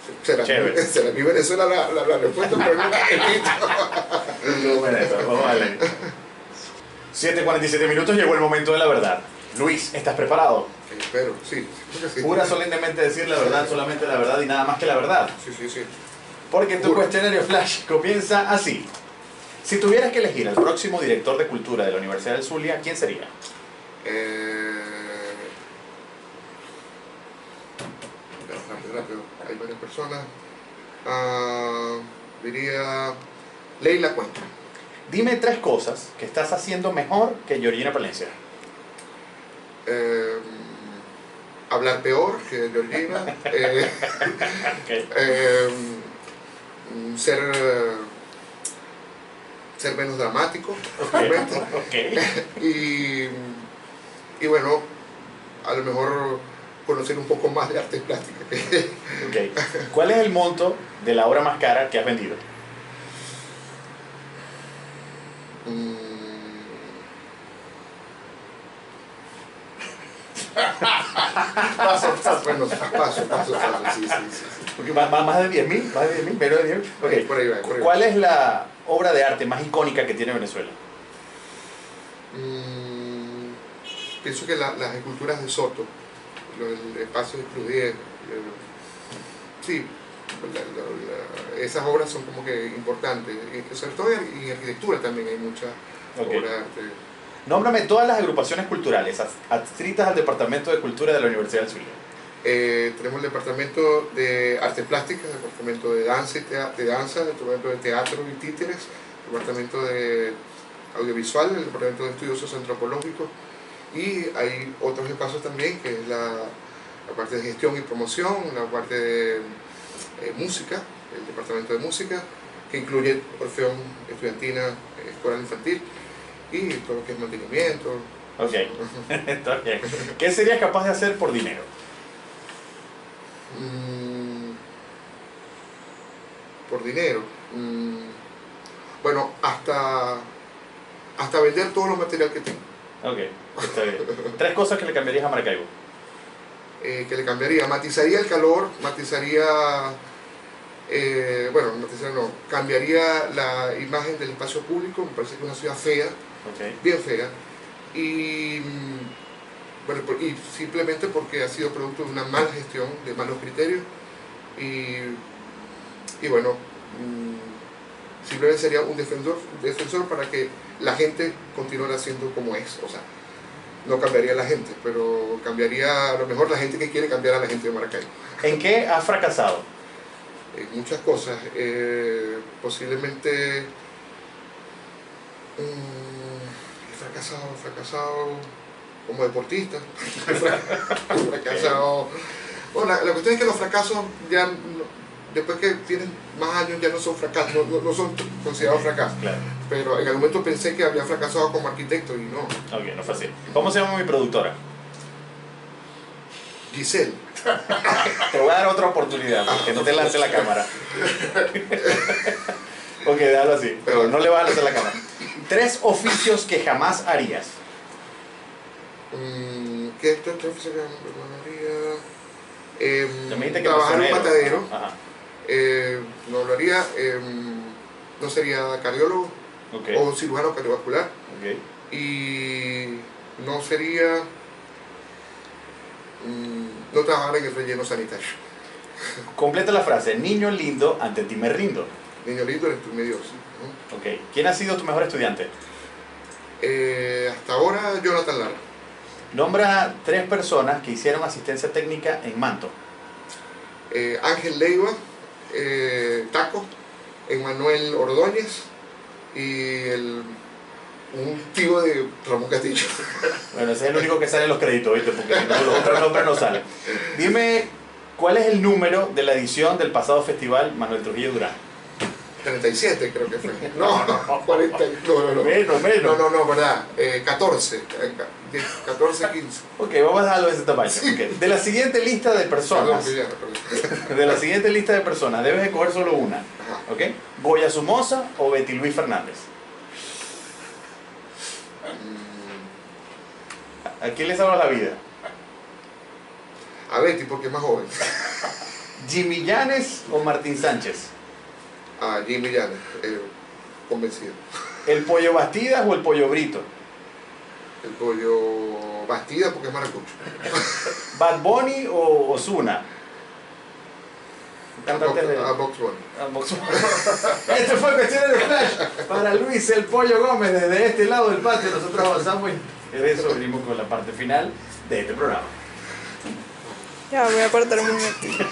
Será, Chévere. será mi Venezuela la, la, la respuesta, pero no la repito. Estuvo buena esa, vamos a leer. siete cuarenta y siete minutos, llegó el momento de la verdad. Luis, ¿estás preparado? Espero, sí. creo que sí. Jura solemnemente decir la verdad, solamente la verdad y nada más que la verdad. Sí, sí, sí. Porque tu Juro. cuestionario flash comienza así. Si tuvieras que elegir al próximo director de cultura de la Universidad del Zulia, ¿quién sería? Eh... Rápido, rápido. Hay varias personas. Ah, diría Leila Cuenca. Dime tres cosas que estás haciendo mejor que Georgina Palencia. Eh, hablar peor que Georgina. Eh, Okay. eh, ser, ser menos dramático, obviamente. Ok. Y, y bueno, a lo mejor conocer un poco más de artes plásticas. Okay. ¿Cuál es el monto de la obra más cara que has vendido? Mm. paso, paso, bueno, paso, paso, paso, sí, sí, sí. Porque más, más más de diez mil, más de diez mil, menos de diez mil. Okay. Por ahí va, por ahí va. ¿Cuál es la obra de arte más icónica que tiene Venezuela? Mm, pienso que la- las esculturas de Soto, lo- el espacio de Crudier, eh, sí, la- la- la- esas obras son como que importantes, y sobre todo en, en arquitectura también hay mucha Ok. obra de arte. Nómbrame todas las agrupaciones culturales adscritas al Departamento de Cultura de la Universidad del Zulia. Eh, tenemos el departamento de artes plásticas, el departamento de danza, y tea- de danza, el departamento de teatro y títeres, el departamento de audiovisual, el departamento de estudios socioantropológicos, y hay otros espacios también, que es la, la parte de gestión y promoción, la parte de eh, música, el departamento de música, que incluye Orfeón Estudiantina, eh, Escuela Infantil, y todo lo que es mantenimiento. Ok. Está bien. ¿Qué serías capaz de hacer por dinero? Mm, por dinero. Mm, bueno, hasta, hasta vender todos los materiales que tengo. Ok, está bien. Tres cosas que le cambiarías a Maracaibo. Eh, que le cambiaría, matizaría el calor, matizaría, eh, bueno, matizaría no, cambiaría la imagen del espacio público, me parece que es una ciudad fea, Ok. bien fea, y, mm, bueno, por- y simplemente porque ha sido producto de una mala gestión, de malos criterios, y, y bueno, mm, simplemente sería un defensor, un defensor para que la gente continuara siendo como es, o sea, no cambiaría la gente, pero cambiaría a lo mejor la gente que quiere cambiar a la gente de Maracaibo. ¿En qué has fracasado? Eh, muchas cosas, eh, posiblemente mm, he fracasado, he fracasado como deportista, he fra- he fracasado. Bueno, la, la cuestión es que los fracasos ya, no- después que tienen más años, ya no son fracasos, no, no- no son considerados fracasos. Claro. Pero en algún momento pensé que había fracasado como arquitecto y no. Ok, no fue así. ¿Cómo se llama mi productora? Giselle. Te voy a dar otra oportunidad, porque no te lance la cámara. Ok, déjalo así, pero no le vas a lanzar la cámara. Tres oficios que jamás harías. Mm, ¿Qué esto es oficio que me haría? Em, Ya me dijiste que trabajar en un misionero. matadero. Ajá. Eh, no lo haría. em, no sería cardiólogo Ok. o cirujano cardiovascular. Ok. Y no sería. mm, no trabajar en el relleno sanitario. Completa la frase. Niño lindo, ante ti me rindo. Niño lindo, eres tu medio. ¿sí? ¿no? Ok. ¿Quién ha sido tu mejor estudiante? Eh, hasta ahora, Jonathan Lara. Nombra tres personas que hicieron asistencia técnica en Manto. Eh, Ángel Leiva, eh, Taco, Emanuel Ordóñez y el, un tío de Ramón Castillo. Bueno, ese es el único que sale en los créditos, ¿viste? Porque si no, los otros nombres no salen. Dime, ¿cuál es el número de la edición del pasado festival Manuel Trujillo Durán? treinta y siete creo que fue. No, no, cuarenta. No, no, no. Menos, menos. No, no, no, verdad. Eh, catorce. eh, ca- diez, catorce, quince. Ok, vamos a dejarlo de ese tamaño. Ok. De la siguiente lista de Perdón, personas, Viviana, perdón. de la siguiente lista de personas, debes escoger solo una. Ajá. ¿Ok? Goya Somoza o Betty Luis Fernández. Mm, ¿A quién le salva la vida? A Betty, porque es más joven. ¿Jimmy Llanes o Martín Sánchez? A Jimmy Llanes, eh, convencido. ¿El pollo Bastidas o el pollo Brito? El pollo Bastida porque es maracucho. ¿Bad Bunny o Ozuna? A Box, a Box Bunny. A Box Bunny. Esto fue Cuestiones de Flash para Luis el Pollo Gómez desde este lado del patio. Nosotros avanzamos y de eso venimos con la parte final de este programa. Ya, voy a apartar un momentito.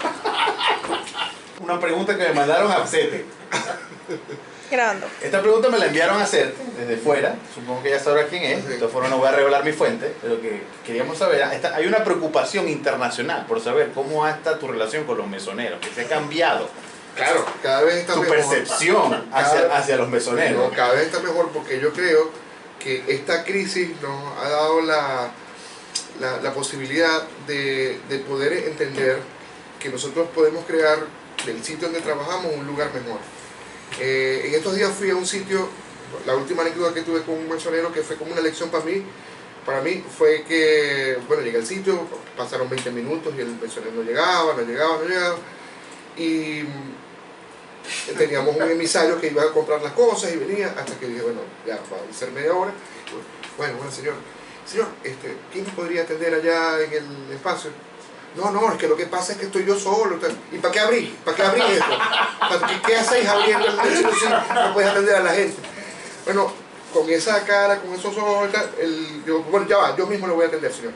Una pregunta que me mandaron a hacerte. Grabando. Esta pregunta me la enviaron a hacerte desde fuera. Supongo que ya sabrás quién es. De todas formas no voy a revelar mi fuente. Pero que queríamos saber, esta- hay una preocupación internacional por saber cómo está tu relación con los mesoneros, que se ha cambiado Claro, cada vez está tu mejor. percepción hacia, Cada- hacia los mesoneros. No, cada vez está mejor porque yo creo que esta crisis nos ha dado la, la, la posibilidad de, de poder entender que nosotros podemos crear del sitio donde trabajamos un lugar mejor. Eh, en estos días fui a un sitio, la última anécdota que tuve con un mesonero que fue como una lección para mí, para mí fue que, bueno, llegué al sitio, pasaron veinte minutos y el mesonero no llegaba, no llegaba, no llegaba, y teníamos un emisario que iba a comprar las cosas y venía hasta que dije, bueno, ya va a ser media hora. Bueno, bueno, señor, señor, este, ¿quién me podría atender allá en el espacio? No, no, es que lo que pasa es que estoy yo solo. ¿Y para qué abrí? ¿Para qué abrí esto? ¿Para qué, qué hacéis abriendo el espacio si no puedes atender a la gente? Bueno, con esa cara, con esos ojos, el, yo, bueno, ya va, yo mismo lo voy a atender, señor.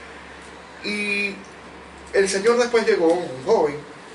Y el señor después llegó, un joven,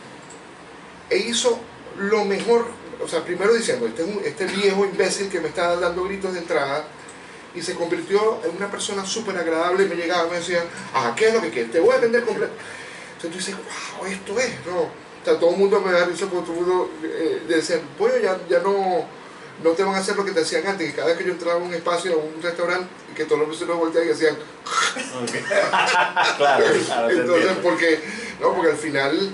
e hizo lo mejor, o sea, primero diciendo, este, es un, este viejo imbécil que me está dando gritos de entrada, y se convirtió en una persona súper agradable, y me llegaba y me decía, ah, ¿qué es lo que quieres? Te voy a atender completo. Entonces tú dices, wow, esto es, ¿no? O sea, todo el mundo me da risa porque todo el mundo eh, decía, pollo, ya, ya no, no te van a hacer lo que te hacían antes, que cada vez que yo entraba a un espacio, a un restaurante, y que todos los vecinos volteaban y decían, Okay. claro, claro, te entonces, entiendo. porque, no, porque al final,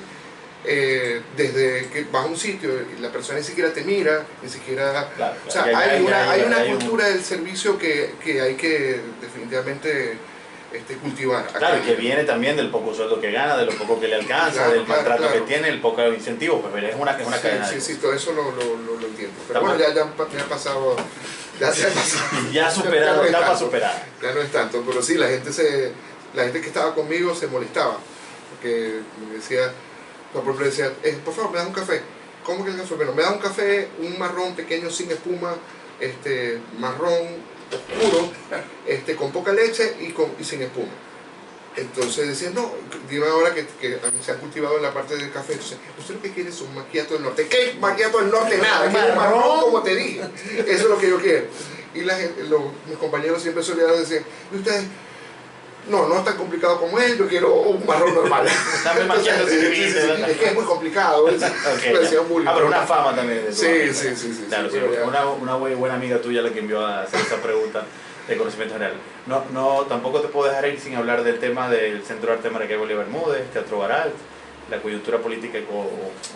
eh, desde que vas a un sitio y la persona ni siquiera te mira, ni siquiera... Claro, O sea, ya- ya- hay ya- una, ya- hay ya- una hay un- cultura del servicio que, que hay que definitivamente este, cultivar. Acá. Claro, y que viene también del poco sueldo que gana, de lo poco que le alcanza, Claro, del claro, maltrato claro. que tiene, el poco incentivo, pues es una, es una Sí, cadena. sí, de sí, cosas. todo eso lo, lo, lo, lo entiendo. Pero Estamos- bueno, ya, ya, ya ha pasado, ya se ha pasado. Ya superado, no es etapa tanto, superada. Ya no es tanto, pero sí, la gente, se, la gente que estaba conmigo se molestaba, porque me decía, por ejemplo, decía, eh, por favor, me das un café. ¿Cómo que el café? Bueno, me da un café, un marrón pequeño sin espuma, este, marrón oscuro, este, con poca leche y, con, y sin espuma. Entonces decían, no, dime ahora que, que se ha cultivado en la parte del café. Entonces, ¿usted lo que quiere es un macchiato del norte? ¿Qué macchiato del norte? Nada, quiero un marrón como te dije. Eso es lo que yo quiero. Y la gente, los, mis compañeros siempre solían decir, ¿y ustedes? No, no es tan complicado como él, yo quiero un marrón normal. Dame macchiato sin Sí, límite, sí, sí, ¿verdad? es que es muy complicado. Okay, Me decían ya. bullying. Ah, pero una fama también. de tu Sí, amiga. sí, sí, sí, Claro, sí, sí, pero ya. una, una buena, buena amiga tuya la que envió a hacer esa pregunta de conocimiento general. No, no, tampoco te puedo dejar ir sin hablar del tema del Centro de Arte Maracaibo Bolívar Bermúdez, Teatro Baral, la coyuntura política y co-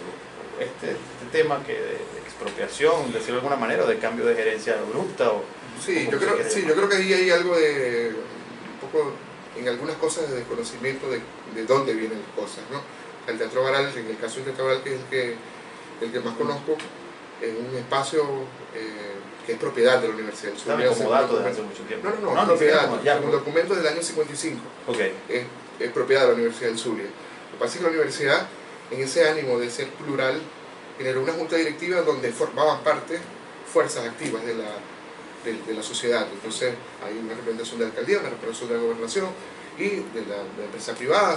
este, este tema que de, de expropiación, decirlo de alguna manera, o de cambio de gerencia abrupta. O, Sí, o yo como se creo, quiera sí, llamar. yo creo que ahí hay algo de, un poco, en algunas cosas de desconocimiento de, de dónde vienen las cosas, ¿no? El Teatro Baral, en el caso del Teatro Baral, que es el que, el que más conozco, es un espacio eh, que es propiedad de la Universidad del Sur. Estaba como dato desde hace mucho tiempo. No, no, no, no, propiedad, no, ya, un documento del año cincuenta y cinco, ok. es, es propiedad de la Universidad del Zulia. Lo que pasa es que la universidad, en ese ánimo de ser plural, generó una junta directiva donde formaban parte fuerzas activas de la, de, de la sociedad. Entonces hay una representación de la alcaldía, una representación de la gobernación y de la, de la empresa privada.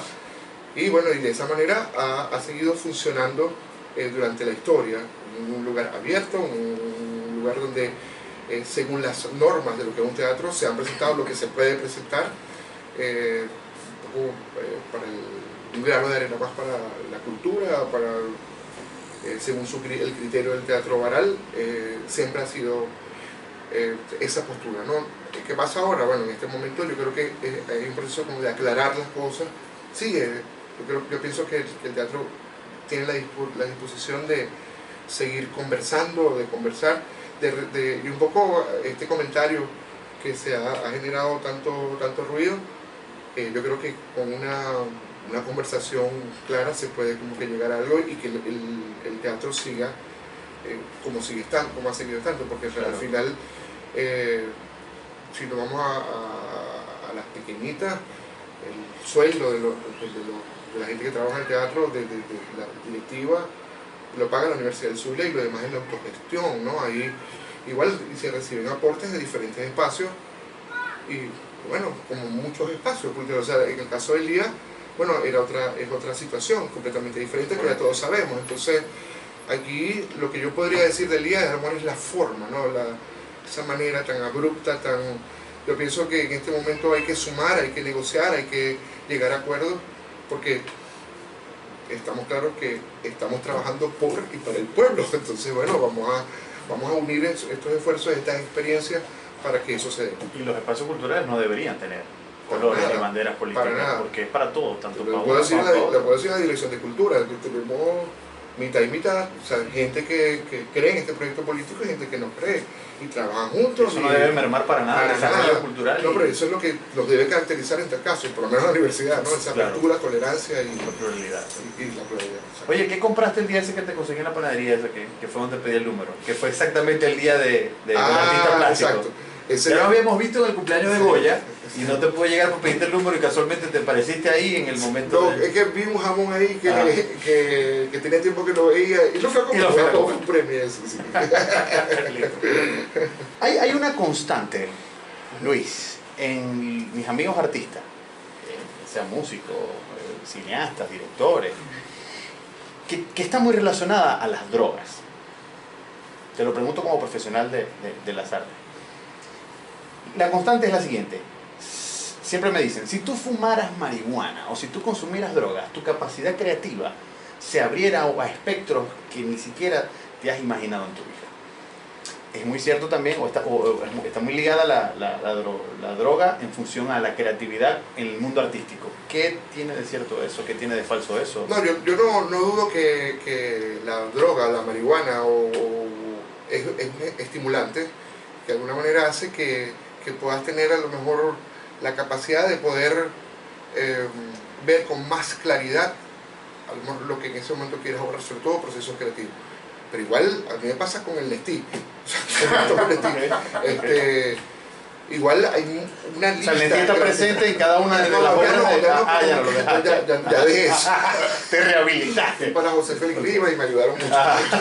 Y bueno, y de esa manera ha, ha seguido funcionando eh, durante la historia, en un lugar abierto, un lugar donde eh, según las normas de lo que es un teatro se han presentado lo que se puede presentar, eh, un poco, eh, para el, un grano de arena más para la cultura, para eh, según su, el criterio del Teatro Baral, eh, siempre ha sido eh, esa postura, ¿no? ¿Qué pasa ahora? Bueno, en este momento yo creo que eh, hay un proceso como de aclarar las cosas. Sí, eh, yo, creo, yo pienso que el, que el teatro tiene la, dispo, la disposición de seguir conversando, de conversar, de, de, y un poco este comentario que se ha, ha generado tanto, tanto ruido, eh, yo creo que con una una conversación clara se puede como que llegar a algo y que el, el, el teatro siga eh, como sigue estando, como ha seguido estando, porque claro, al final eh, si nos vamos a, a, a las pequeñitas, el sueldo de, lo, de, lo, de la gente que trabaja en el teatro, de, de, de la directiva, lo paga la Universidad del Zulia y lo demás es la autogestión, ¿no? Ahí igual se reciben aportes de diferentes espacios y bueno, como muchos espacios, porque o sea, en el caso del día, bueno, era otra, es otra situación completamente diferente que ya todos sabemos. Entonces, aquí lo que yo podría decir del día de amor es la forma, ¿no? La, esa manera tan abrupta, tan... Yo pienso que en este momento hay que sumar, hay que negociar, hay que llegar a acuerdos, porque estamos claros que estamos trabajando por y para el pueblo. Entonces, bueno, vamos a, vamos a unir estos esfuerzos, estas experiencias, para que eso se dé. Y los espacios culturales no deberían tener Para colores nada, ni banderas políticas, para nada. porque es para todos, tanto Le para puedo, uno decir como la, para le otro. puedo decir la dirección de cultura, que tenemos mitad y mitad, o sea, gente que, que cree en este proyecto político y gente que no cree, y trabajan juntos. Eso y, no debe mermar para nada el para desarrollo nada. cultural. No, y pero eso es lo que los debe caracterizar en tal caso, por lo menos en la universidad, ¿no? Esa Claro. apertura, tolerancia y, la pluralidad. y, y la pluralidad. Oye, ¿qué compraste el día ese que te conseguí en la panadería ese que, que fue donde pedí el número? Que fue exactamente el día de, de, del artista Ah, plástico. exacto. Ese Ya era- lo habíamos visto en el cumpleaños de Goya y no te pude llegar para pedirte el número y casualmente te apareciste ahí en el momento No, de... es que vi un jamón ahí que, Ah. que, que tenía tiempo que no veía y lo fue a Y lo comprar, fue a como comprar. un premio eso, sí. hay, hay una constante, Luis, en mis amigos artistas, eh, sean músicos, eh, cineastas, directores, que, que está muy relacionada a las drogas. Te lo pregunto como profesional de, de, de las artes. La constante es la siguiente. Siempre me dicen, si tú fumaras marihuana o si tú consumieras drogas, tu capacidad creativa se abriera a espectros que ni siquiera te has imaginado en tu vida. Es muy cierto también, o está, o, o está muy ligada la, la, la, dro, la droga en función a la creatividad en el mundo artístico. ¿Qué tiene de cierto eso? ¿Qué tiene de falso eso? No, yo, yo no, no dudo que, que la droga, la marihuana o, o es, es un estimulante que de alguna manera hace que, que puedas tener a lo mejor la capacidad de poder eh, ver con más claridad a lo mejor lo que en ese momento quieres obrar, sobre todo procesos creativos. Pero igual a mí me pasa con el Nestí. este, igual hay una O lista. sea, el Nestí está presente en cada una de las No, ya obras no, de... ya no, Ah, ya no lo dejaste. ya, ya, ya dejé eso. Te rehabilitaste. Para José Félix Rivas y me ayudaron mucho.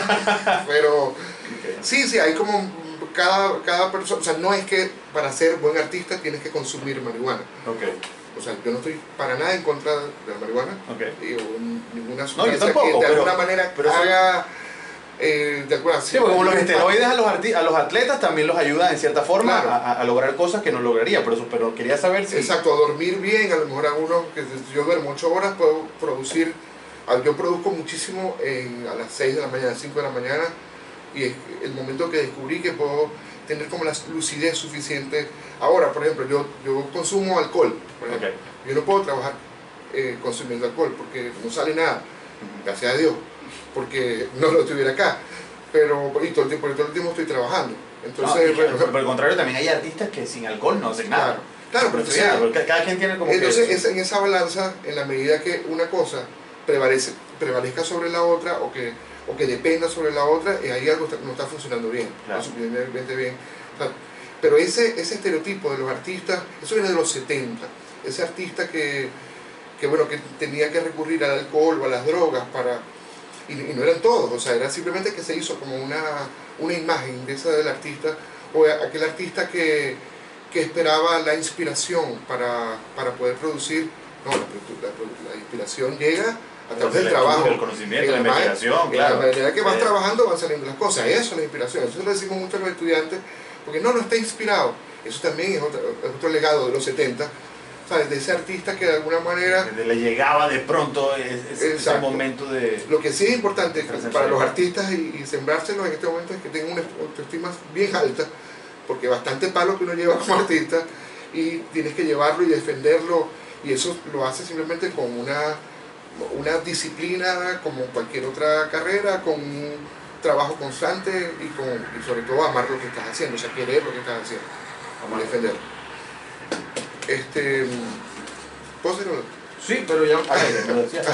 Pero sí, sí, hay como cada, cada persona, o sea, no es que para ser buen artista tienes que consumir marihuana. Ok, O sea, yo no estoy para nada en contra de la marihuana, ok. y, o ninguna No, yo sustancia tampoco, que de pero- alguna manera pero eso- haga eh, de alguna Sí, porque como los esteroides a los, arti- a los atletas también los ayudan en cierta forma Claro. a, a lograr cosas que no lograría, por eso, pero quería saber si... Exacto, a dormir bien, a lo mejor algunos, que yo duermo ocho horas, puedo producir, ah, yo produzco muchísimo en, a las seis de la mañana, cinco de la mañana, y es el momento que descubrí que puedo tener como la lucidez suficiente. Ahora, por ejemplo, yo, yo consumo alcohol, por ejemplo. Ok. Yo no puedo trabajar eh, consumiendo alcohol porque no sale nada, gracias a Dios, porque no lo tuviera acá, pero y todo el tiempo, todo el tiempo estoy trabajando. Entonces, No, y, bueno, por el contrario, también hay artistas que sin alcohol no hacen nada. claro, claro, pero Entonces, entonces, porque cada quien tiene como entonces que... es en esa balanza, en la medida que una cosa prevalece, prevalezca sobre la otra o que, o que dependa sobre la otra, y ahí algo está- no está funcionando bien, Claro. no suficientemente bien. O sea, pero ese, ese estereotipo de los artistas, eso viene de los setenta, ese artista que, que, bueno, que tenía que recurrir al alcohol o a las drogas para... Y, y no eran todos, o sea, era simplemente que se hizo como una, una imagen de esa del artista, o aquel artista que, que esperaba la inspiración para, para poder producir. No, la, la, la inspiración llega a través del el trabajo, estudio, el conocimiento, la En ma- investigación, en claro. la medida que vas Sí. trabajando van saliendo las cosas, eso es la inspiración. Eso lo decimos mucho a los estudiantes, porque no, no está inspirado. Eso también es otro, es otro legado de los setenta, ¿sabes? De ese artista que de alguna manera... Le llegaba de pronto ese, ese Exacto. momento de... Lo que sí es importante Presencia para de- los artistas y, y sembrárselo en este momento es que tengan una autoestima bien alta, porque bastante palo que uno lleva como artista y tienes que llevarlo y defenderlo, y eso lo hace simplemente con una, una disciplina como cualquier otra carrera, con un trabajo constante y, con, y sobre todo amar lo que estás haciendo, o sea, querer lo que estás haciendo, Amar. defenderlo. Este, ¿puedo hacer una? Sí, pero ya... Ah, ya me lo decía.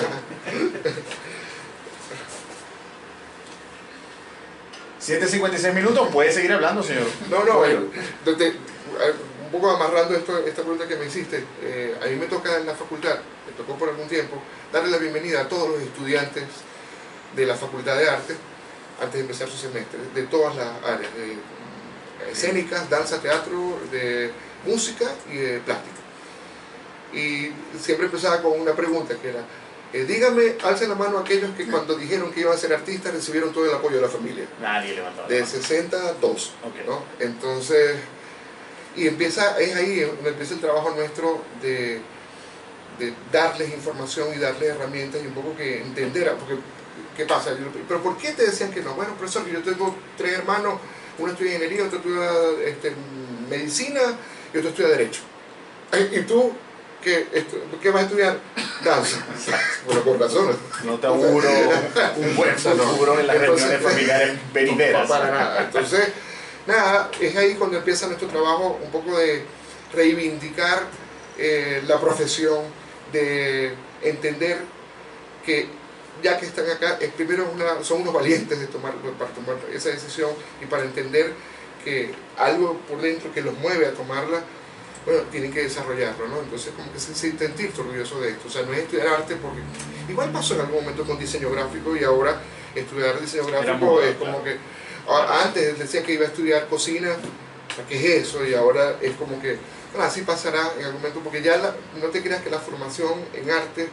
siete cincuenta y seis minutos, puede seguir hablando, señor. No, no, Bueno. eh, te- un poco amarrando esto, esta pregunta que me hiciste, eh, a mí me toca en la facultad, me tocó por algún tiempo, darle la bienvenida a todos los estudiantes de la Facultad de Arte antes de empezar su semestre, de todas las áreas, de escénicas, danza, teatro, de música y de plástica. Y siempre empezaba con una pregunta que era, eh, dígame, alcen la mano aquellos que cuando dijeron que iban a ser artistas recibieron todo el apoyo de la familia. Nadie levantaba la De mano. sesenta a dos, Ok. ¿no? Entonces, y empieza, es ahí donde empieza el trabajo nuestro de, de darles información y darles herramientas y un poco que entender, porque, ¿qué pasa? Yo, ¿pero por qué te decían que no? Bueno, profesor, yo tengo tres hermanos, uno estudia ingeniería, otro estudia este, medicina y otro estudia derecho. ¿Y tú qué, estu qué vas a estudiar? Danza. Bueno, con razón. No te auguro un buen futuro en las Entonces, reuniones familiares venideras. Para nada. Entonces, nada, es ahí cuando empieza nuestro trabajo un poco de reivindicar eh, la profesión, de entender que ya que están acá, es primero una, son unos valientes de tomar, para tomar esa decisión y para entender que algo por dentro que los mueve a tomarla, bueno, tienen que desarrollarlo, ¿no? Entonces, como que se sentirse orgulloso de esto. O sea, no es estudiar arte porque... Igual pasó en algún momento con diseño gráfico y ahora estudiar diseño gráfico moda, es como claro. que... Ahora, antes decía que iba a estudiar cocina, o sea, ¿qué es eso? Y ahora es como que... Bueno, así pasará en algún momento, porque ya la, no te creas que la formación en arte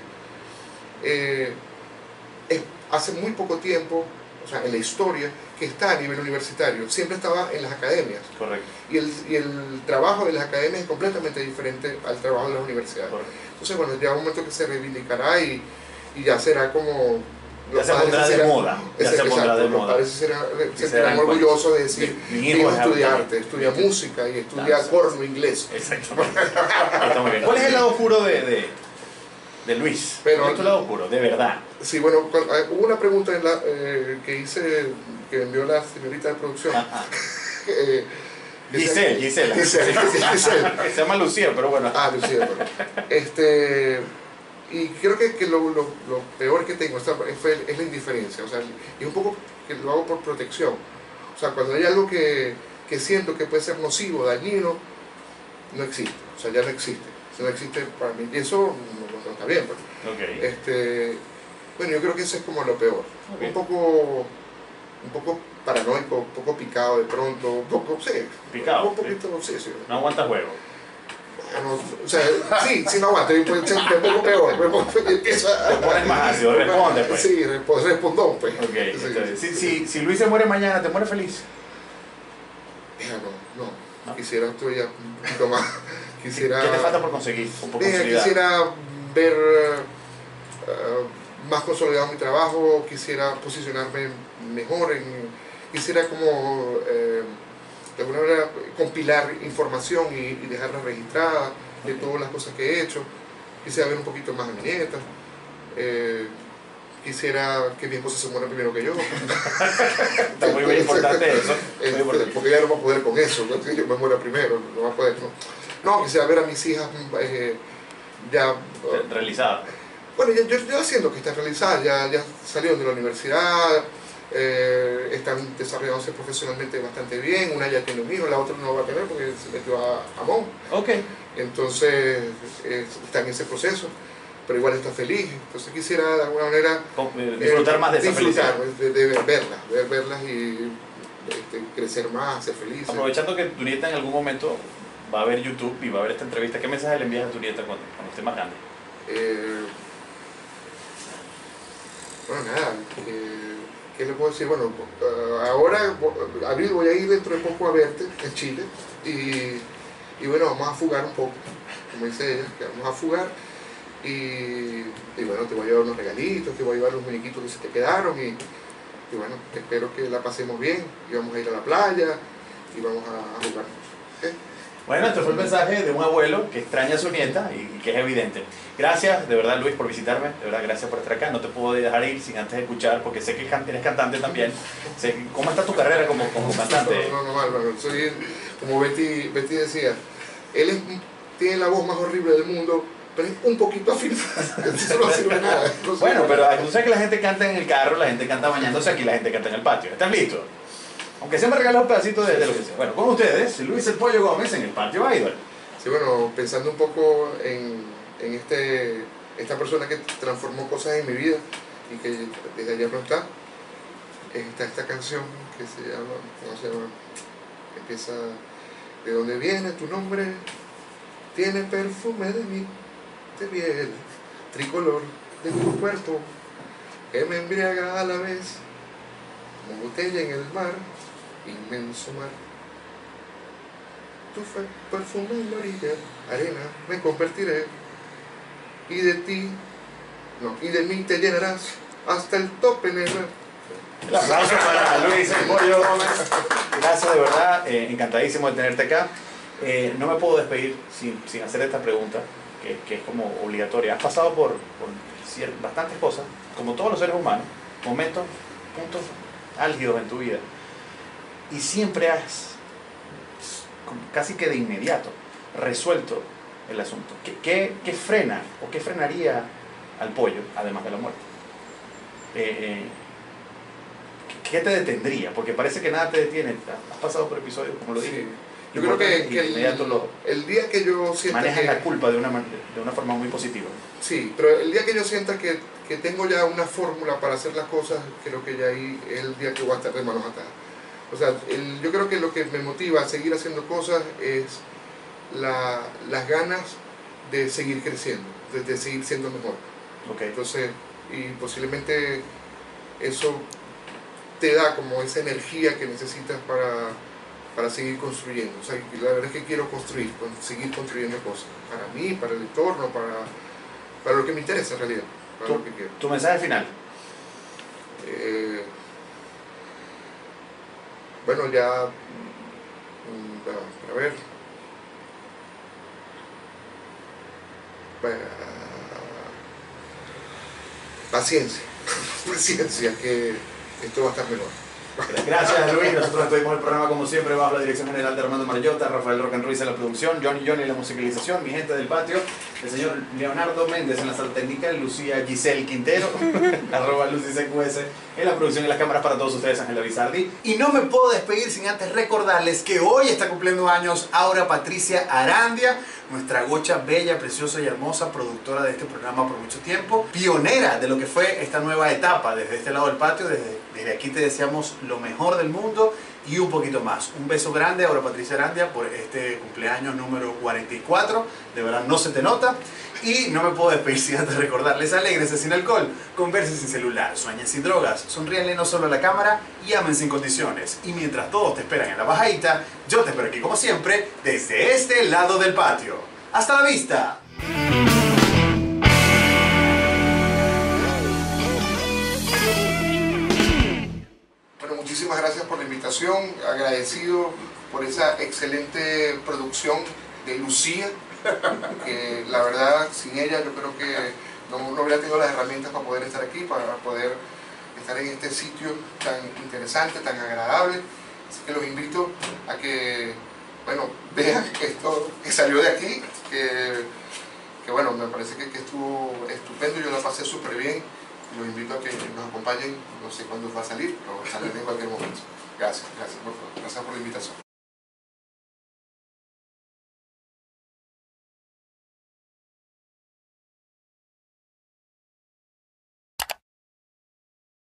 eh, es, hace muy poco tiempo, o sea, en la historia, que está a nivel universitario. Siempre estaba en las academias. Correcto. Y el, y el trabajo de las academias es completamente diferente al trabajo de las universidades. Correcto. Entonces, bueno, llega un momento que se reivindicará y, y ya será como... Ya se los pondrá padres de serán- moda. Ya ese- se pondrá exacto, de los moda. padres serán, se serán sentirán cual- orgullosos de decir, Mi mi hijo hijo es estudia arte. arte, estudia Este, música y estudia danza. corno inglés. Exacto. Está muy bien. ¿Cuál es el lado oscuro de, de, de Luis? Pero- ¿Cuál es tu lado oscuro? De verdad. Sí, bueno, cuando- eh, hubo una pregunta en la, eh, que hice, que envió la señorita de producción. Ajá. eh, Giselle, Gisela. Giselle, Giselle. Se llama Lucía, pero bueno. Ah, Lucía, bueno. Este, y creo que, que lo, lo, lo peor que tengo esta- fue- es la indiferencia. O sea, y un poco que lo hago por protección. O sea, cuando hay algo que, que siento que puede ser nocivo, dañino, no existe. O sea, ya no existe. No existe para mí. Y eso no, no- no está bien. Pues. Ok. Este, bueno, yo creo que eso es como lo peor. Ok. Un poco, un poco paranoico, un poco picado de pronto, un poco, sí. Picado, Un poquito, sí, sí. No aguanta juego. Bueno, o sea, sí, sí, no aguanta, me pongo peor, me pongo, empiezo a... Te pones más ácido, responde pues. Sí, respo- respondón, pues. Ok, Sí. entonces, si, si, si Luis se muere mañana, ¿te muere feliz? Ya, no, no, ¿No? quisiera esto ya un poquito más, quisiera... ¿Qué te falta por conseguir? O por Eh, consolidar? quisiera ver eh, más consolidado mi trabajo, quisiera posicionarme mejor, en, quisiera como eh, de alguna manera compilar información y, y dejarla registrada de Ok. todas las cosas que he hecho, quisiera ver un poquito más a mi nieta, eh, quisiera que mi esposa se muera primero que yo. Está muy bien importante eso. Muy Este, importante. porque ella no va a poder con eso, ¿no? Si yo me muera primero, no va a poder, no. No, quisiera ver a mis hijas eh, ya... Realizada. Bueno, yo, yo, yo siento que están realizadas, ya, ya salieron de la universidad, eh, están desarrollándose profesionalmente bastante bien, una ya tiene un hijo, la otra no va a tener porque se metió a Amón, Ok. entonces eh, está en ese proceso, pero igual está feliz, entonces quisiera de alguna manera Con- eh, disfrutar eh, más de esa disfrutar, felicidad. de, de verlas, ver, verlas y este, crecer más, ser feliz. Aprovechando que tu nieta en algún momento va a ver YouTube y va a ver esta entrevista, ¿qué mensaje le envías a tu nieta cuando, cuando esté más grande? Eh, bueno, nada, eh, ¿qué le puedo decir? Bueno, uh, ahora, Abril, voy a ir dentro de poco a verte en Chile y, y bueno, vamos a fugar un poco, como dice ella, que vamos a fugar y, y bueno, te voy a llevar unos regalitos, te voy a llevar los muñequitos que se te quedaron y, y bueno, espero que la pasemos bien y vamos a ir a la playa y vamos a, a jugar. ¿Okay? Bueno, este fue el mensaje de un abuelo que extraña a su nieta y que es evidente. Gracias, de verdad, Luis, por visitarme. De verdad, gracias por estar acá. No te puedo dejar ir sin antes escuchar, porque sé que eres cantante también. Sé, ¿cómo está tu carrera como, como cantante? No, no, no, mal, mal. Soy, como Betty, Betty decía, él es, tiene la voz más horrible del mundo, pones un poquito a filtrar, eso no sirve de nada. No sirve Bueno, de pero nada. tú sabes que la gente canta en el carro, la gente canta bañándose, aquí la gente canta en el patio. ¿Estás listo? Aunque sea me regalas un pedacito de, de lo que sea. Bueno, con ustedes, Luis el Pollo Gómez en el Patio Idol. Sí, bueno, pensando un poco en, en este, esta persona que transformó cosas en mi vida y que desde ayer no está, está esta canción que se llama, ¿cómo se llama? Empieza, ¿de dónde viene tu nombre? Tiene perfume de mi de piel, tricolor de tu cuerpo, que me embriaga a la vez, como botella en el mar, inmenso mar. Tu perfume en la orilla, arena, me convertiré, y de ti, no, y de mí te llenarás hasta el tope, nena. El aplauso para Luis el Pollo Gómez. Gracias, de verdad, eh, encantadísimo de tenerte acá. Eh, no me puedo despedir sin, sin hacer esta pregunta, que, que es como obligatoria. Has pasado por, por cier- bastantes cosas, como todos los seres humanos, momentos, puntos álgidos en tu vida, y siempre has, como casi que de inmediato, resuelto el asunto. ¿Qué, qué, qué frena o qué frenaría al pollo, además de la muerte? Eh, eh, ¿Qué te detendría? Porque parece que nada te detiene. Has pasado por episodios, como lo dije. Sí. Yo creo que, y que de inmediato el, lo el día que yo sienta manejas que... la culpa de una, man- de una forma muy positiva. Sí, pero el día que yo sienta que, que tengo ya una fórmula para hacer las cosas, creo que ya ahí es el día que voy a estar de manos atadas. O sea, el, yo creo que lo que me motiva a seguir haciendo cosas es la, las ganas de seguir creciendo, de, de seguir siendo mejor. Okay. Entonces, y posiblemente eso te da como esa energía que necesitas para, para seguir construyendo. O sea, la verdad es que quiero construir, con- seguir construyendo cosas, para mí, para el entorno, para, para lo que me interesa en realidad, para Tu, lo que quiero. tu mensaje final. Eh, bueno, ya, mm, a, a ver, Pa- paciencia, paciencia, que esto va a estar mejor. Gracias, Luis. Nosotros tuvimos el programa como siempre bajo la dirección general de Armando Marillota, Rafael Rocan Ruiz en la producción, Johnny Johnny en la musicalización, mi gente del patio, el señor Leonardo Méndez en la sala técnica, Lucía Giselle Quintero, arroba LucyCQS en la producción y las cámaras para todos ustedes, Ángela Bizardi. Y no me puedo despedir sin antes recordarles que hoy está cumpliendo años Aura Patricia Arandia, nuestra gocha bella, preciosa y hermosa, productora de este programa por mucho tiempo, pionera de lo que fue esta nueva etapa desde este lado del patio. Desde, desde aquí te deseamos lo mejor del mundo y un poquito más. Un beso grande, Aura Patricia Arandia, por este cumpleaños número cuarenta y cuatro. De verdad no se te nota. Y no me puedo despedir sin antes recordarles: alégrese sin alcohol, converse sin celular, sueñen sin drogas, sonríenle no solo a la cámara y amen sin condiciones. Y mientras todos te esperan en la bajadita, yo te espero aquí como siempre, desde este lado del patio. ¡Hasta la vista! Bueno, muchísimas gracias por la invitación, agradecido por esa excelente producción de Lucía, que la verdad sin ella yo creo que no, no hubiera tenido las herramientas para poder estar aquí, para poder estar en este sitio tan interesante, tan agradable. Así que los invito a que, bueno, vean esto que salió de aquí, que, que bueno, me parece que, que estuvo estupendo, yo la pasé súper bien. Los invito a que nos acompañen, no sé cuándo va a salir, pero sale en cualquier